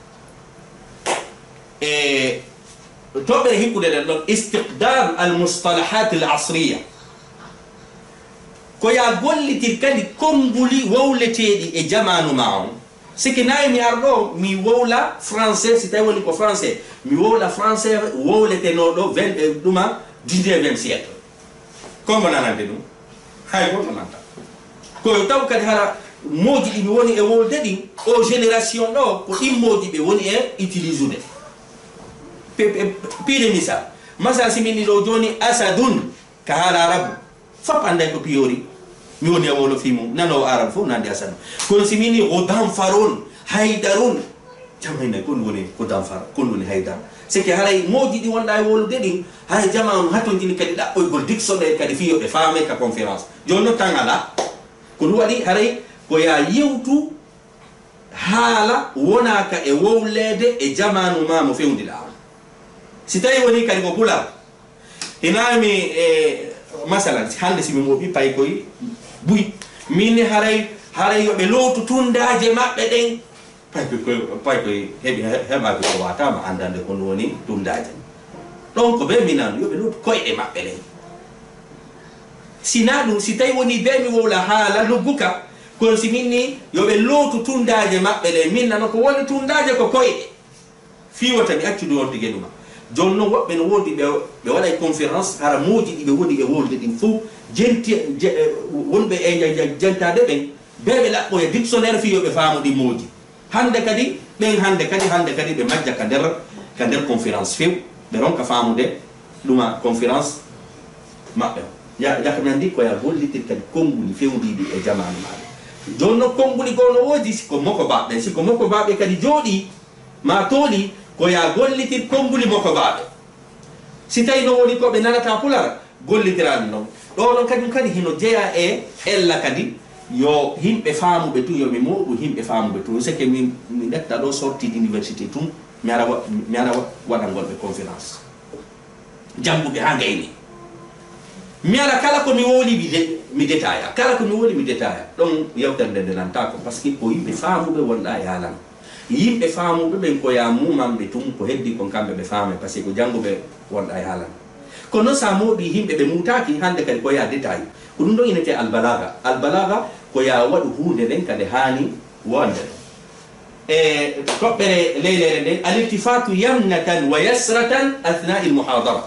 e toɓɓere hikkude ɗen ɗon istiqdam al mustalahat al asriya ko ya gollitir kadi konnguli wowleteɗi e jamanu ma on siki nayi mi arɗo mi wowla français si tawi woni ko français mi wowla français wowletenoɗo vingt ɗuma dix-neuvième siècle kombo nanande ɗum hay goto nanta koyo taw kadi hara moji ɗi mi woni e wolde ɗin o génération ɗo ko ɗin moji ɓe woni e utilise ude piide misal masal simini ɗo joni asadun ka haala arabu fop anday ko piyori mi woni e wolo fi mum nanowo arabe fof nande asadu kono simini o danfaron haydarun jamayna kon woni ko danfar kon woni haydar sike haray moji ɗi wonɗa e wolude ɗin hay jama on hatto jini kadi ɗaɓɓoygol dictionnaire kadi fiyoɓe faame ka conférence joni no tan ala ko ɗum waɗi haray ko ya yewtu haala wonaka e wowlede e jamanu ma mo fewdiɗa on si tawi woni kadi ko pular inami e masalan hande simi moɓi pay koye buy minne haray haray yoɓe lowtu tundaje maɓɓe ɗen pay koye pay koye heɓi heɓaɓe ko watama andande kon woni tundaje ɗon ko ɓe minano yoɓe lowtu koyɗe maɓɓe ɗen sina ɗum si tawi woni be mi wowla haala logguka kono si minni yoɓe lowtu tundaje maɓɓe ɗen min nano ko woni tundaje ko koyɗe fiwata mi accude on tige ɗuma joni noon woɓɓe no woodi ɓe ɓe waɗa conférence hara moji ɗi ɓe woni e wolde ɗin fof jenti wonɓe e jentade ɓen beɓe ɗaɓɓo e dictionnaire fiyoɓe faamu ɗi moji hande kadi ɓen hande kadi hande kadi ɓe majja ka nder ka nder conférence few ɓe ronka faamude ɗuma conférence maɓɓe o jakami andi koya gollitir kadi konnguli fewdiɗi e jamanu maɓe joni noon konnguli gono woodi siko moko baɓɓe siko moko baɓe kadi jooɗi ma tooɗi ko ya gollitir konnguli moko baɓe si tawi no woni koɓe nanata pulara gollitirani noon ɗo ɗon kadi kadi hino jeeya e ella kadi yo yimɓe faamuɓe tu yomi moɗu yimɓe faamuɓe tu seke mi mi ɗetta ɗo sortie d' université tum mi ara mi ara waɗangolɓe conférence jannguɓe ha gayni mi ara kala ko mi woli mi détailla kala ko mi woli mi détailla ɗon yewtere nde ndenanta ko par ce que ko yimɓe faamuɓe wonɗa e haalan yimɓe faamuɓe ɓen ko ya mumanɓe tum ko heddi kon kamɓe ɓe faame par ce que ko jannguɓe wonɗa e haalan kono noon sa mooɗi yimɓe ɓe mutaki hande kadi ko ya détail ko ɗum ɗo inete albalaga albalaga ko ya waɗu hunde nden kadi hani wonde e toɓɓere leylere nden aliltifatu yamnatan wa yasratan athna il muhadara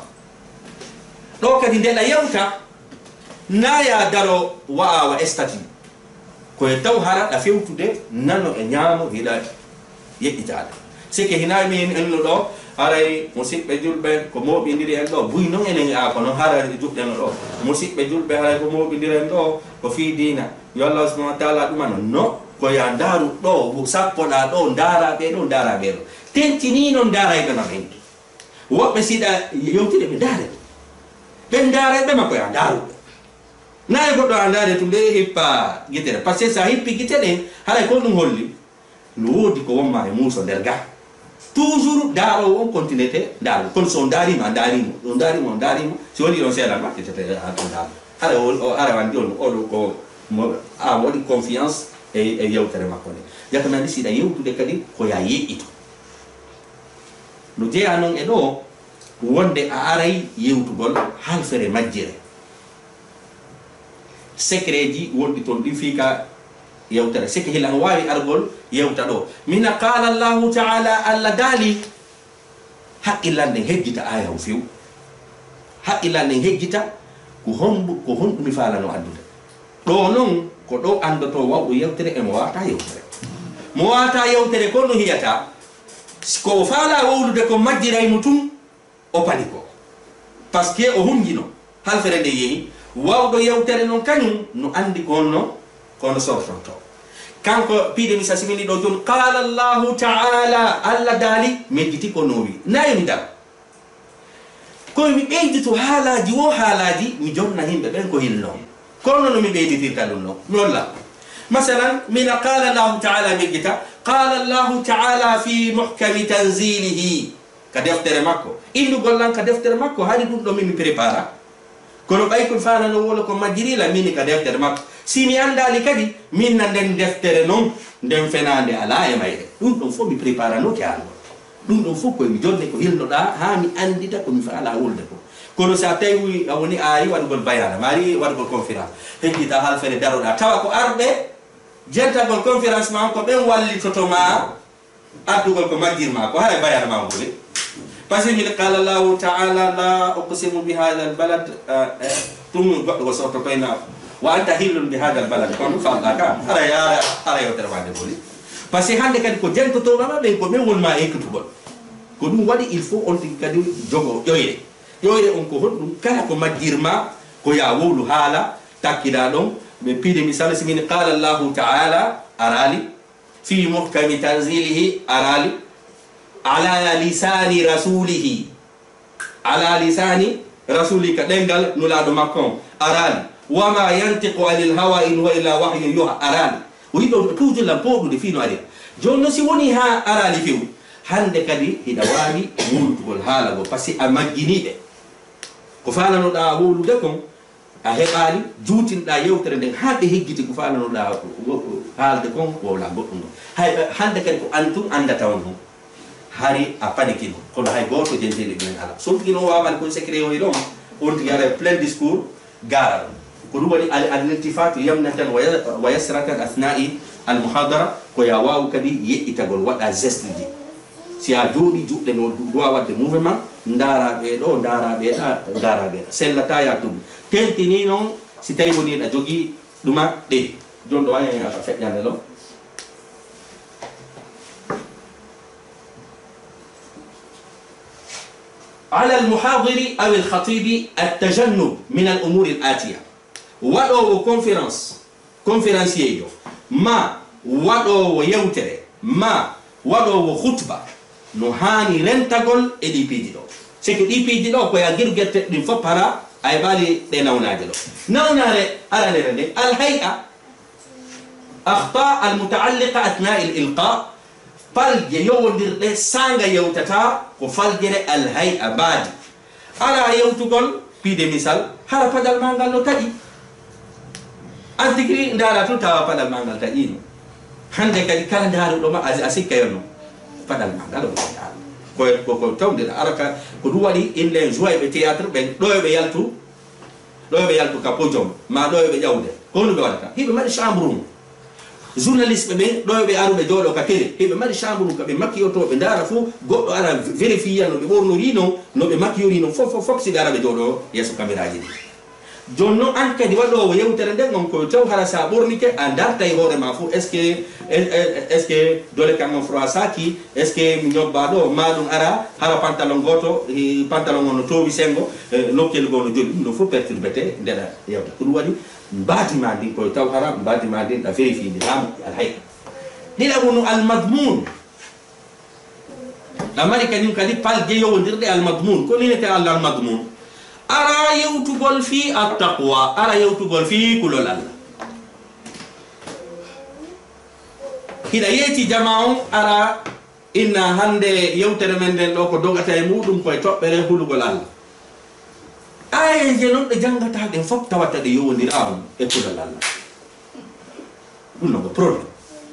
ɗo kadi ndeɗa yewta naya daro wa'a wa estati koye taw hara ɗa fewtude nano e ñaamo hiɗa yeƴƴitade sike hina min enno ɗo haray musidɓe julɓe ko moɓidiri en ɗo buy noon enen a kono hara juɓɗeno ɗo musidɓe julɓe haray ko moɓidiri en ɗo ko fi dina yo allah subahana wa taala ɗumano no ko ya daru ɗo sappoɗa ɗo daraɓe ɗo daraɓe ɗo tentini noon darayɓe no hen woɓɓe siɗa yewtide ɓe daare ɓen darayɓe makko ya daruɓe nayi goɗɗo andade to nde hippa guitere par ce que sa hippi guite ɗen haɗay ko ɗum holli no woodi ko wonma e muuso nder ga toujours daaro on continuité daaro kono so darima darimo on darimo on darimo si woni on seeɗan ma tete ha ton daaro ara o ara wandi on oɗo ko a waɗi confiance e e yewtere makko nde yakamandi siɗa yewtude kadi ko ya yeƴƴito no jeeya noon e ɗo wonde a aray yewtugol halfere majjire secret ji wonɗi toon ɗi fiika yewtere sike hila wawi argol yewta ɗo mina qala allahu taala allah daali haqqillande hejjita aya o few haqqillande hejjita ko hombu ko honɗumi falano addude ɗo noon ko ɗo andoto wawɗo yewtere emo wata yewtere mo wata yewtere ko no hiyata ko faala wowlude ko majjiraymo tum o pani ko par ce que o hunjino halfere nde yeehi wawɗo yewtere noon kañum no andi konno kono sortonto kanko piide mi sasimini ɗo joni qala allahu taala allah daali mejjiti ko no wi nayi mi dal koye mi ɓeydito haalaji wo haalaji mi jonna yimɓe ɓen ko hilno kono no mi ɓeyditirta ɗum noon mi holla masalan mina qala allahu taala mejjita qala allahu taala fi muhkami tanzilihi ka deftere makko indugol lan ka deftere makko haali ɗum ɗo min mi prépara kono ɓay ko fanano wolo ko majjirila mini ka deftere makko si mi andali kadi min na nden deftere noon nden fenande ala e mayre ɗum ɗon fof mi préparanoke algol ɗum ɗon fof koye mi jonne ko hilnoɗa ha mi andita komi faala wolde ko kono sa tawi a woni a ari waɗugol bayana ma ari waɗugol conférence hejjita halfere daroɗa tawa ko arɓe jentagol conférence ma ko ɓen wallitotoma addugol ko majjirma ko haɗa bayana ma ngoli par ce que min qala allahu taala la uqsimu bi hada al balad ɗum goɗɗo ko sorto koyna wa anta hillun bi hada al balad kono falɗa ka ara ara ara yewtere wande boli par ce que hande kadi ko jentotoɗama ɓen ko ɓen wonma ekkitugol ko ɗum waɗi il faut on tigi kadi jogo ƴoyre ƴoyre on ko honɗum kala ko majjirma ko ya wowlu haala takkiɗa ɗon ɓe piide misal si min qala allahu taala arali fi muhkami tanzilihi arali ala lisani rasulihi ala lisani rasuli ka ɗengal nulaɗo makko arali wama yantiqu anil hawa in huwa illa wahyu yuha arali o yiɗo toujours la poɗude fino ari joni no si woni ha arali few hande kadi hiɗa wawi wultugol haala go par ce que a majjiniɓe ko falanoɗa wowlude kon a heɓali juutinɗa yewtere nden haɓe heggiti ko falanoɗa haalde kon wowla goɗɗum ɗon hay hande kadi ko antum andata on ɗum hari a panikino kono hay goto jenteɗe ɓen ala sontigino wawani koye secret o ɗon on tigi ara plein discours gara ɗum ko ɗum waɗi al-iltifatu yamnatan wa yasratan athnai al-muhadara ko ya wawu kadi yeƴƴitagol waɗa geste ji si a jooɗi juɗɗe no dowa wadde mouvement daraɓe ɗo daraɓe ɗa daraɓe ɗa sellata ya tugu tentini noon si tawi woni ɗa jogui ɗuma ɗeɗi joni ɗo wani a feƴƴande ɗo على المحاضر أو الخطيب التجنب من الأمور الآتية waɗowo conférence conférencier ma waɗowo yewtere ma waɗowo khutba no hani rentagol e ɗi piiji ɗo c'est que ɗi piiji ɗo koya guirguette ɗin fof para ay ɓaali ɗe nawnaje ɗo nawnare aranere nde alhay'a akhta almutaalliqa athna il ilqa falje yowodirɗe sanga yewtata ko faljere alhay'a baadi ara yewtugol piide misal hara paɗal ma ngal no taƴi antigri ndara tun tawa paɗal ma ngal taƴino hande kadi kala ndaruɗoma a sikka yonno paɗal ma ngal o ko tawdeɗa araka ko ɗum waɗi inde joie ɓe théâtre ɓen ɗo yoɓe yaltu ɗo yoɓe yaltu ka podium ma ɗo yoɓe ƴawde ko ɗum ɓe waɗata hiɓe mbaɗi chambre mum journaliste ɓe ɗo yoɓe aruɓe jooɗo ka télé hiɓe mbaɗi chambre mum kaɓe makkiyoto ɓe ndara fof goɗɗo ara vérifiya no ɓe ɓornori non no ɓe makkiyori non fof fof fof siɓe ara ɓe jooɗo yeeso caméra ji ɗi joni noon an kadi waɗowo yewtere nden on koye taw hara sa ɓornike a darta e hoore ma fof est ce que est ce que dole kam on froid saki est ce que mi ñobba ɗo ma ɗum ara hara pantalon goto pantalon o no towi sengo lokkel go no joli ɗum ɗo fof perturbete ndeɗa yewta ko ɗum waɗi mbatima ndin koye taw hara mbatima ndin a vérifie ndi laamu alhayka ɗiɗaɓunu almadmoun ɗa mari kañum kadi palje yowodirɗe almadmoun ko ninete allah almadmoun ara yewtugol fi attaqwa ara yewtugol fi kulol Allah hida yeti jama'on ara inna hande yewtere men den do ko dogata e mudum koy tobbere hulugol Allah ay je non de jangata de fop tawata de yowondiraam e kulol Allah dum no problem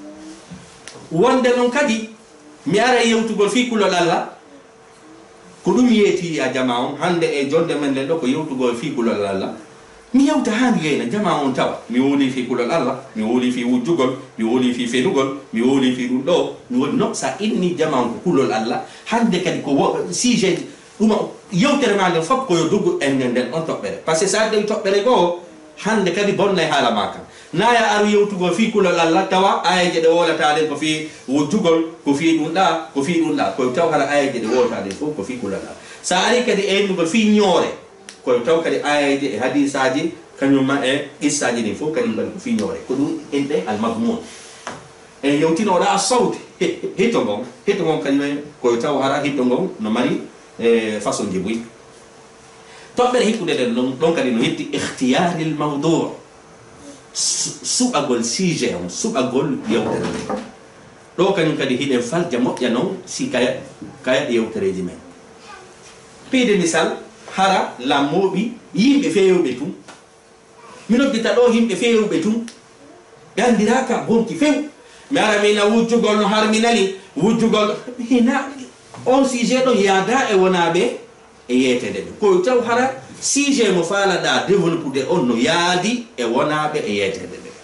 wonde non kadi mi ara yewtugol fi kulol Allah ko dum yeti ya jama'on hande e jonde men den do ko yewtugol fi kulol Allah mi yewta handi gayna jama'on tawa mi woni fi kulol Allah mi woni fi wujjugol mi woni fi fenugol mi woni fi dum do mi woni no sa inni jama'on ko kulol Allah hande kadi ko si je dum yewtere mande fop ko yo dugu en den on tobbere parce que sa de tobbere go hande kadi bonna hala maka naya aru yewtugo fi kulol Allah tawa ayaje de wolata den ko fi wujjugol ko fi dum da ko fi dum da ko taw hala ayaje de wolata den ko fi kulol Allah sa ari kadi en ko fi ñoore ko taw kadi ayaje e hadisaji kanyuma e isaji ni fo kadi ngal ko fi ñoore ko dum ende al magmun e yewtino da sawt hitongo hitongo kadi ko taw hara hitongo no mari e façon jibuy tobbere hikude den don kadi no hetti ikhtiyar al mawdu' suɓagol sujet on suɓagol yewtere ɗo kañum kadi hiɗen falja moƴƴa noon si kaya kaya yewtereji men piide misal hara lammoɓi yimɓe fewɓe tum mi noddita ɗo yimɓe fewɓe tum ɓe andiraka gonki few mi ara mina wujjugol no har mi nani wujjugol hina on sujet ɗon yaada e wonaɓe e yetede ɓe koye taw hara sujet mo faalaɗa développude on no yaadi e wonaɓe e yetede ɓe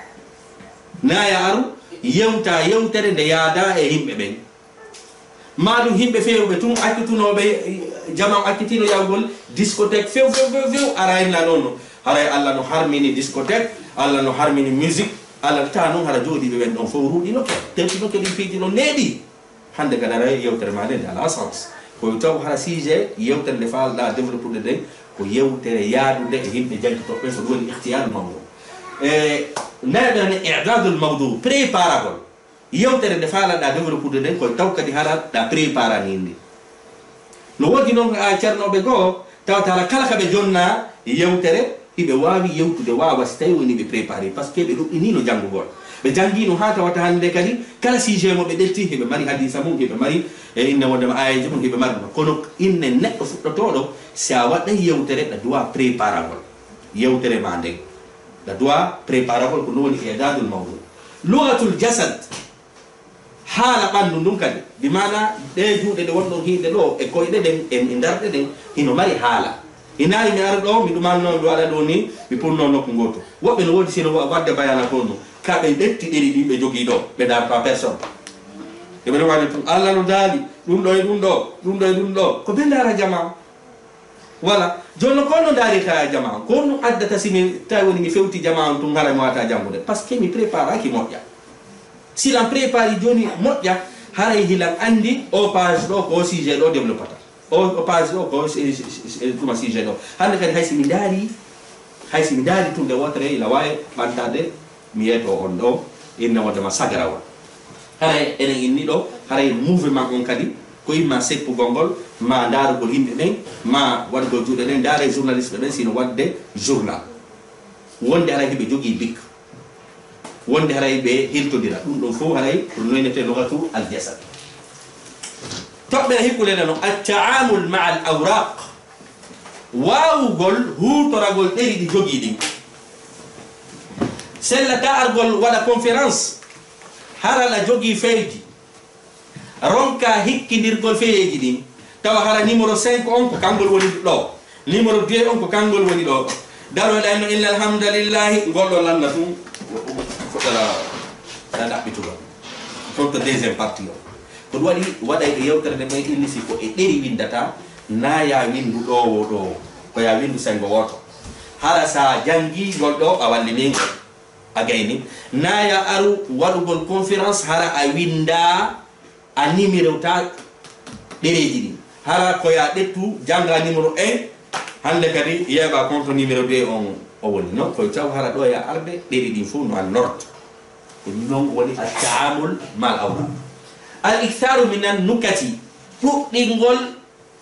naya aru yewta yewtere nde yaada e yimɓe ɓen maɗum yimɓe fewɓe tun accitunoɓe jamam accitino yawgol discothèque few few few few arayna noon haray Allah no harmini discothèque Allah no harmini musique Allah ta noon hara jooɗiɓe ɓen ɗon fof ruuɗino tentino kadi piiji ɗo neeɗi hande kadi ara yewtere maɗe nde ala sens koye taw hara sujet yewtere nde faalɗa développude nden ko yewtere yaadude e yimɓe jangitoɓe ko woni ihtiyar mawdu e naɗane i'dadul mawdu préparagol yewtere nde faalaɗa développude nden koye taw kadi hara ɗa préparani ndi no woodi noon a ceernoɓe goo tawata hara kala kaɓe jonna yewtere hiɓe wawi yewtude wawa so tawi woni ɓe préparé par ce que ɓe ɗuɗɗinino janngugol ɓe janngino ha tawata hande kadi kala sujet mo ɓe ɗelti heɓe mari hadisa mum heɓe mari e inne wondema ayaji mum heɓe mari kono inne neɗɗo fuɗɗotoɗo si a waɗay yewtere ɗa doit préparagol yewtere ma nden ɗa doit préparagol ko no woni i'dadul mawdu lugatul jasad haala ɓanndu ndun kadi bi mana ɗe juuɗe ɗe wonɗon hiinde ɗo e koyɗe ɗen e darɗe ɗen hino mari haala inayi mi ara ɗo mi ɗumanno mi waɗa ɗo ni mi punno nokku goto woɓɓe no woodi sino wadde bayana ko no kaɓe ɗetti ɗiɗi ɗi ɓe jogii ɗo ɓe darta personne eɓe wani tun Allah no daali ɗum ɗo e ɗum ɗo ɗum ɗo e ɗum ɗo ko ɓe ndaara jama voilà jonno ko no daarita jama ko ɗum addata simi tawi woni mi fewti jama on tun hara mi wata janngude par ce que mi préparaki moƴƴa silan prépari joni moƴƴa haray hilan andi o page ɗo ko sujet ɗo développata o page ɗo ko tuma sujet ɗo hande kadi haysi mi daari haysi mi daari tun nde wotere ila wawi ɓantade mi yeeto on ɗo inne wondema sagrawol haray enen inni ɗo haray mouvement on kadi ko imma seppugol ngol ma ndaarugol yimɓe ɓen ma waɗgol juuɗe ɗen ndaare journaliste ɓen sino wadde journal wonde haray heɓe jogii bic wonde haray ɓe hiltodira ɗum ɗon fof haray ɗum noynete lugatu al jasad toɓɓe hikkulene no attaamul ma al awraq waawugol huutoragol ɗeri ɗi jogii ɗin sellata argol waɗa conférence harala jogii feyji ronka hikkindirgol feyeji ɗin tawa hara numéro cinq on ko kangol woni ɗo numéro deux on ko kangol woni ɗo daroɗa no illa alhamdulillahi golɗo landa tum foɗɗara ɗa ɗaɓɓitugol ton to deuxiéme partie o ko ɗum waɗi waɗay ɗo yewtere nde may illisi ko e ɗeri windata na ya windu ɗowo ɗo ko ya windu sengo woto hara sa janngigol ɗo a walliningol a gayni na ya aru waɗugol conférence hara a winda a numéro ta ɗereji ɗi hara ko ya ɗettu janga numéro un hande kadi yeɓa contre numéro deux on o woni non koye taw hara ɗo ya arde ɗeri ɗin fof no a lorta ko non woni a taamul mal awra al iktharu minan nukati ɗuɗɗingol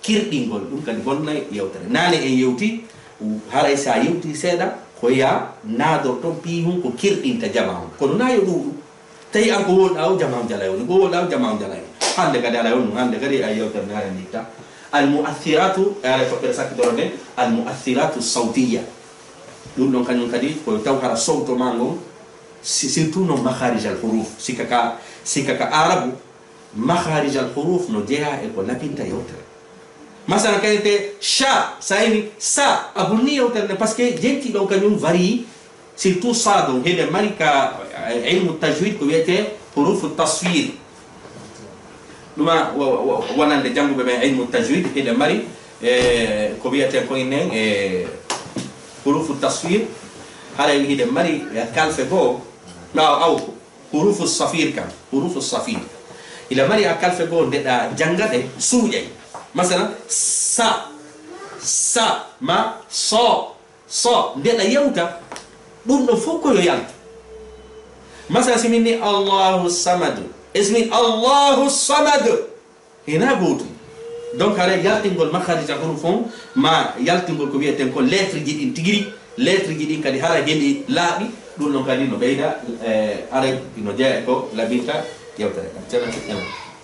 kirɗingol ɗum kadi bonnay yewtere nane en yewti haray sa yewti seeɗa ko ya naador toon piihum ko kirɗinta jama on kono na yo ɗuuɗu tawi an ko wonɗa o jama jala on ko wonɗa o jama jala on hande kadi ala on hande kadi a yewtere nane nditta al muathiratu ala toɓɓere sakkitoro nden al muathiratu sawtiya ɗum ɗon kañum kadi ko taw hara sowto ma ngon surtout no makharij al huruf sikka ka sikka ka arabu makharij al huruf no jeeya e ko labinta yewtere masalan kayite sha sayni sa abunni yewtere nde par ce que jenki ɗon kañum varie surtout sa ɗon heɓe mari ka ilmu tajwid ko wiyete hurufu tasfir ɗuma wonande jannguɓe ɓe ilmu tajwid heɓe mari ko wiyete koynen e hurufu tasfir haɗa hiɗe mari kalfe goo aw aw hurufu safir kam hurufu safir ila mari a kalfe goo ndeɗa janggaɗe suuƴay masalan sa sa ma so so ndeɗa yewta ɗum ɗo fof koyo yalta masalan si min ni allahu samadu esmin allahu samadu hena gootum donc haɗa yaltingol makharija huruf on ma yaltingol ko wiyeten ko lettre ji ɗin tigiri lettre ji ɗin kadi hara heɓi laaɓi ɗum ɗon kadi no ɓeyda ara no jeeya ko labinta yewtere kam ceerno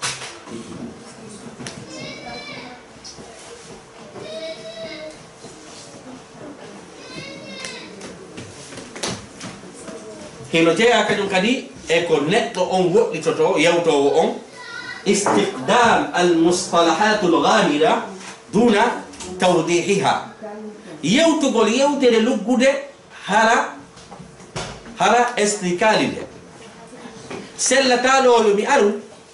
hino jeeya kañum kadi e ko neɗɗo on woɗɗitoto yewtowo on استخدام المصطلحات الغامضة دون توضيحها يوتقول يوتر لقود هرا هرا استقال سلة تالو يمي أرو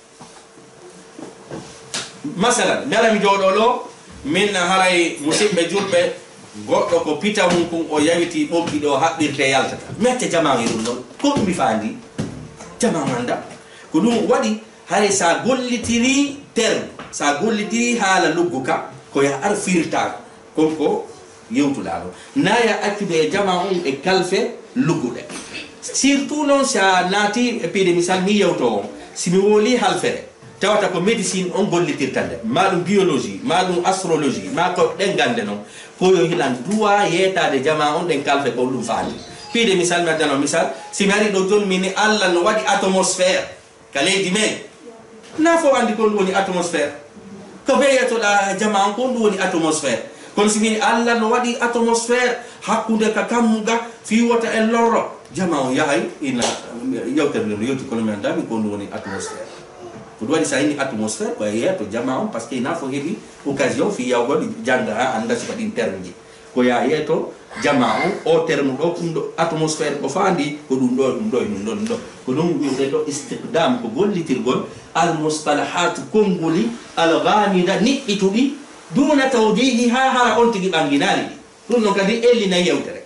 مثلا نرمي جولولو من هراي مصيب جربة goɗɗo ko pita mum kum o yawiti ɓoggi ɗo haɓɓirte yaltata mette jama e ɗum ɗon ko ɗum mi faandi jama manda ko ɗum waɗi hare sa gollitiri terme sa gollitiri haala luggu ka ko ya ar firta konko yewtuɗa ɗo naya accude e jama on e kalfe lugguɗe surtout noon sa naati e piide misal mi yewto on simi woli halfere tawata ko médecine on gollitirta nde ma ɗum biologie ma ɗum astrologie ma ko ɗen gande noon koyo hilan duwa yetade jama on ɗen kalfe ko ɗum faandi piide misal mi addano misal simi ari ɗo joni mini allah no waɗi atmosphére ka leydi men na fo andi ko ɗum woni atmosphére ko wiyetoɗa jama on ko ɗum woni atmosphére kono si mini allah no waɗi atmosphére hakkude ka kammuga fiwota e lorro jama on yahay ina yewtere nde no yewti kono mi andami ko ɗum woni atmosphére ko ɗum waɗi sa inni atmosphére ko yeeto jama on par ce que ina fo heeɓi occasion fi yawgol jangga ha anda siko ɗin terme ji ko ya yeeto jama on o terme ɗo ɗum ɗo atmosphére ko fandi ko ɗum ɗo ɗum ɗo ɗum ɗo ɗum ɗo ko ɗum wiwte ɗo istiqdam ko gollitirgol al mustalahat konngoli al ghamida niɓɓituɗi duna tawdihi ha hara on tigi ɓanginari ɗi ɗum ɗon kadi ellina yewtere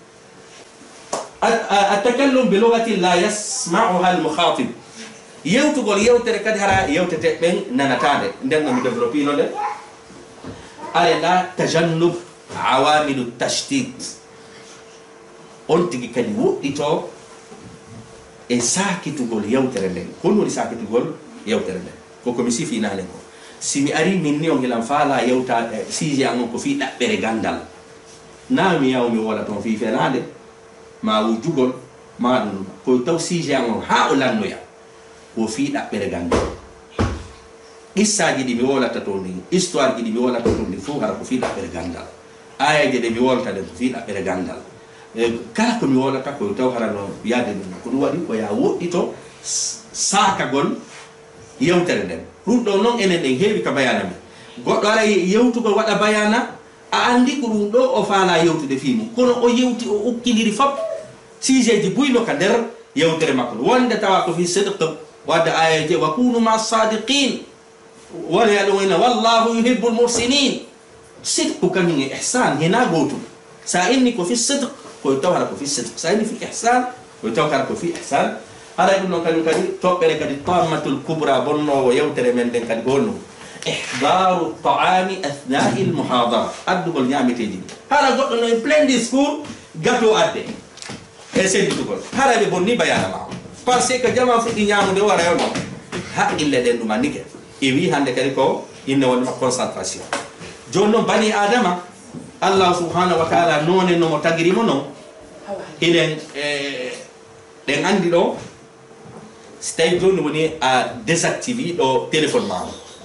التكلم بلغة لا يسمعها المخاطب yewtugol yewtere kadi hara yewtete ɓen nanatade nden no mi développé no nde alela tajannub awamilu tashtit on tigi kadi woɗɗito e sakitugol yewtere nden kon woni sakitugol yewtere nden koko mi sifi nane ko simi ari min ni on hilan faala yewta sujet an on ko fi ɗaɓɓere gandal na mi yaw mi wola toon fi fenade ma wujugol ma ɗum ko taw sujet an on ha o lannoya ko fi ɗaɓɓere gandal qissaji ɗi mi wolata toon ɗi histoire ji ɗi mi wolata toon ɗi fof hara ko fi ɗaɓɓere gandal ayaje ɗe mi wolta ɗe ko fi ɗaɓɓere gandal kala ko mi wolata ko taw hara no yaade ɗum ko ɗum waɗi ko ya woɗɗito sakagol yewtere nden ɗum ɗo noon enen ɗen heewi ka bayana men goɗɗo ara yewtugol waɗa bayana a andi ko ɗum ɗo o faala yewtude fi mum kono o yewti o ukkidiri fop sujet ji buyno ka nder yewtere makko wonde tawa ko fi sidq wadde ayaje wa kunu ma sadiqin wala yaɗumina wallahu yuhibbul muhsinin sidqu kañum e ihsan hena gotum sa inni ko fi sidq koye taw hara ko fi sidq sa inni fi ihsan koye taw hara ko fi ihsan haɗa ɗum noon kañum kadi toɓɓere kadi tammatul kubra bonnowo yewtere men nden kadi gonno ihdaru taami athnai l muhadara addugol ñameteji ɗi hara goɗɗo no en plein discours gâteau adde e sedditugol hara ɓe bonni bayana ma par ce que jama fuɗɗi ñamude wara yo noon haqqille ɗen ɗuma nike e wi hande kadi ko inne wonima concentration jonno bani adama Allah subhanahu wa ta'ala none no mo tagiri mo non ilen eh den andi do stay joni woni a désactiver do téléphone ma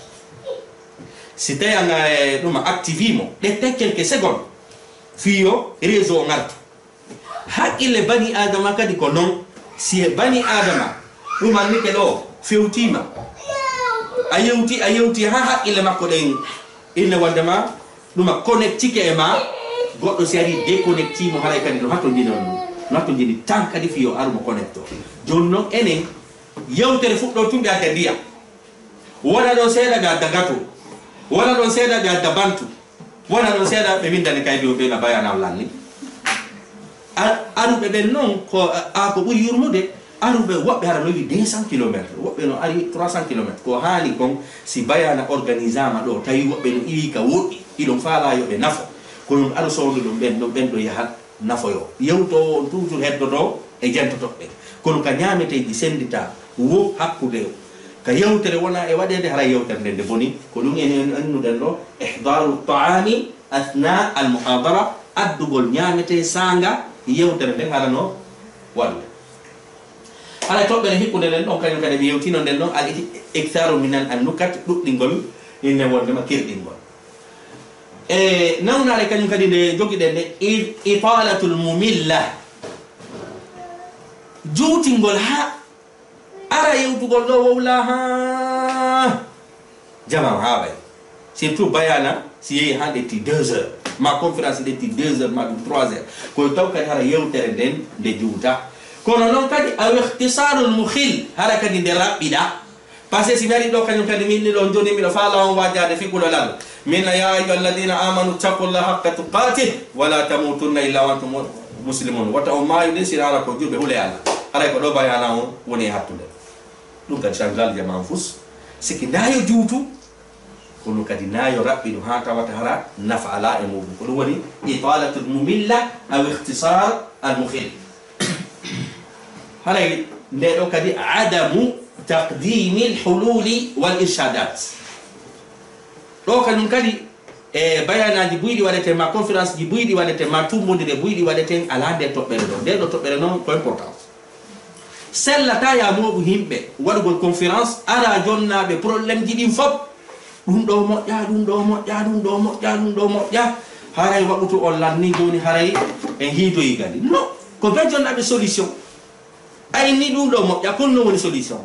si tay nga dum activer mo de tek quelques secondes fiyo réseau ngartu hakile bani adama kadi ko non si bani adama dum anni kelo fewtima ayewti ayewti ha hakile makko den ille wandama dum connecti ke ma goddo si ari déconnecti mo halay kadi do hatto dino natto jini tan kadi fiyo aru mo connecto jonno enen yewtere fuddo tumbe ata dia wala do seeda ga dagato wala do seeda ga dabantu wala do seeda be windane kay do be na bayana lalli aru be ben non ko a ko buri yurmude aru be wobbe hara lowi deux cents kilomètres wobbe no ari trois cents kilomètres ko haali kon si bayana organisama do tawi wobbe no iwi ka wodi idon faala yo be nafo ko dum aru sawdu dum ben do ben do yahat nafo yo yewto on toujours heddoto e jentoto be kono ka nyamete di sendita wo hakkude ka yewtere wona e wadede hara yewtere de boni ko dum en annuden do ihdaru ta'ami athna al muhadara addugol nyamete sanga yewtere de hara no walla ala tobbe ne hikkunde den don kanyum kade yewtino den don al iktharu min al nukat duddingol inne wonde ma kirdingol e nawna le kanyum kadi de jogi den italatul mumilla juutingol ha ara yewtugol do wawla ha jama ha bay surtout bayana si yehi hande ti deux heures ma conférence de ti deux heures ma trois heures ko taw kay hara yewtere den de juuta kono non kadi aw ikhtisarul mukhil hara kadi de rabida parce si mari do kanyum kadi min lo joni mi do faala on wajade fi kulo lal min ya ayyuhalladhina amanu taqullaha haqqa tuqatih wa la tamutunna illa wa antum muslimun wata o maayde sirara ko jurbe hule Allah ara ko do bayana on woni hattude dum kadi sangal jama fus siki nayo juutu kono kadi nayo rabbidu ha tawata hara nafala e mudum ko woni italatul mumilla aw ikhtisar al mukhil halay ndedo kadi adamu taqdim al hulul wal irshadat do kanum kadi e bayanaji buydi wadete ma conférence ji buydi wadete ma tumbodire buydi wadete ala de tobbere do de do tobbere non ko important sellata ya mobu himbe wadugol conférence ara jonnabe problème ji din fop dum do mo ya dum do mo ya dum do mo ya dum do mo ya haray wabutu on lanni joni haray e hido yigandi no ko be jonnabe solution ay ni dum do mo ya kon no woni solution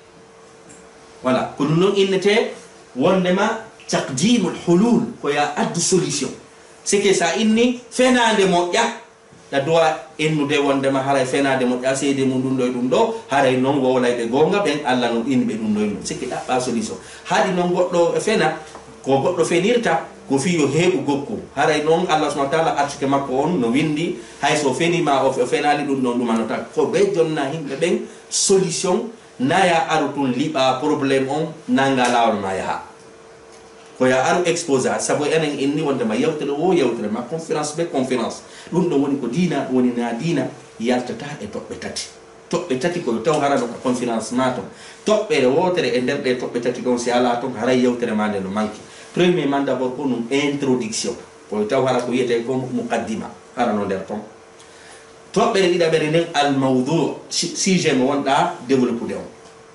voilà ko dum non innete wondema taqdim al hulul ko ya addu solution c'est que ça inni fenande mo ya da doa ennu de wondema haray fenade mo ya seede mun dum do dum do haray non go laybe gonga ben alla no inbe dum do c'est que da ba solution hadi non goddo fena ko goddo fenirta ko fi yo hebu gokku haray non Allah subhanahu wa ta'ala artike makko on no windi hay so feni ma o fenali dum non dum anota ko be jonna himbe ben solution naya arutun liba problème on nanga lawol ma ya ko ya aru exposa sabo enen inni wonde ma yawtere o yawtere ma conférence be conférence dum do woni ko dina woni na dina yaltata e tobbe tati tobbe tati ko taw harado ko conférence ma to tobbe wotere e der de tobbe tati don si ala to haray yawtere ma no manki premier man d'abord ko num introduction ko taw hara ko yete ko muqaddima hara no der ton tobbe dida bere nen al mawdu sujet mo wonda développer de on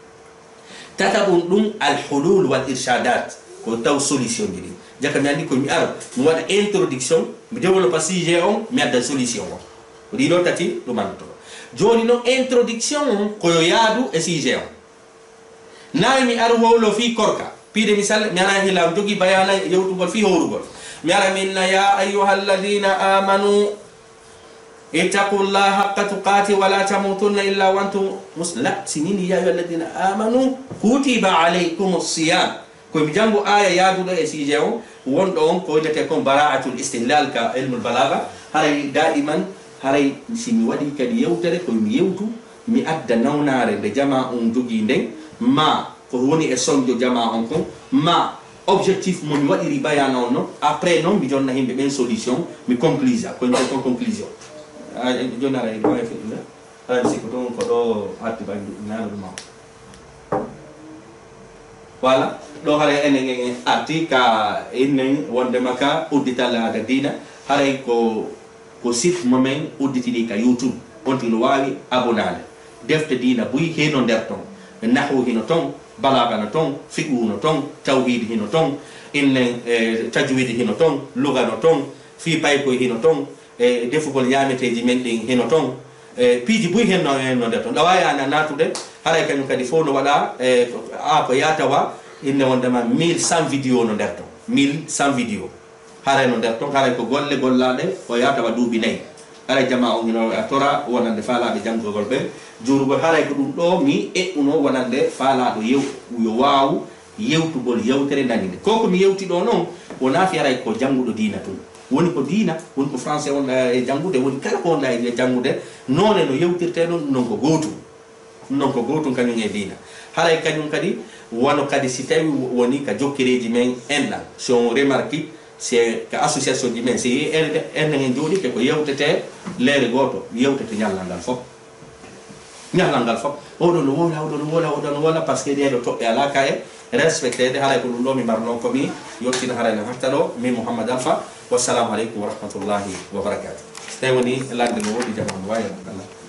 tatabun dum al hulul wal irshadat ko taw solution didi jaka mi andi ko mi ar mi wada introduction mi développer sujet on mi adda solution o di do tati do manto joni no introduction ko yo yaadu e sujet on nay mi ar wowlo fi korka pide misal mi ana hilam jogi bayana yewtugol fi howrugol mi ara minna ya ayyuhalladhina amanu ittaqullaha haqqa tuqati wa la tamutunna illa wa antum muslimun sinini ya ayyuhalladhina amanu kutiba alaykumus siyam ko mi jango aya yaadudo e sije on wondo on ko dete kon bara'atul istihlal ka ilmul balagha haray daiman haray simi wadi kadi yewtere ko mi yewtu mi adda nawnare de jama on jogi nden ma ko woni e sonjo jama on ko ma objectif mo mi wadi bayana on no après non mi jonna himbe ben solution mi conclusion ko ndel kon conclusion a jonna ray ko e fitna ala siko don ko do atti bandu nanu ma voilà do hare enen arti ka enen wonde maka udditala da dina hare ko ko site momen udditidi ka YouTube on tino wawi abonale defte dina buy heno der ton nahwu hino ton balaga no ton fiqhu no ton tawhid hino ton innen tajwid hino ton lugha no ton fi pay ko hino ton e defugol yameteji men din hino ton e piji buy hen no no der ton dawa ya na natude hare kanyum kadi fo no wada e a ko yata wa inne wondema mille cent vidéo no der ton mille cent vidéo hare no der ton hare ko golle gollade o yata wa duubi nay hare jama o hino atora wonande faalaade jangogol be jurugol hare ko dum do mi e uno wonande faalaado yew yo waawu yewtugol yewtere naninde koko mi yewti do non wona fi hare ko jangudo diina tun woni ko diina woni ko français on e jangude woni kala ko on e jangude non no yewtirte non non ko gotu non ko gotu kanyum e diina hare kanyum kadi wono kadi si tawi woni ka jokkireji men enna si on remarque c'est ka association di men si en en jodi ke ko yewtete leere goto yewtete nyallangal fop nyallangal fop odo no wona odo no wona odo no wona parce que de do to ala kae respecté de hala ko dum do mi marno ko mi yottina harana haftalo mi Muhammad Alpha wassalamu alaikum wa rahmatullahi wa barakatuh stay woni lande no wodi jamanu waya Allah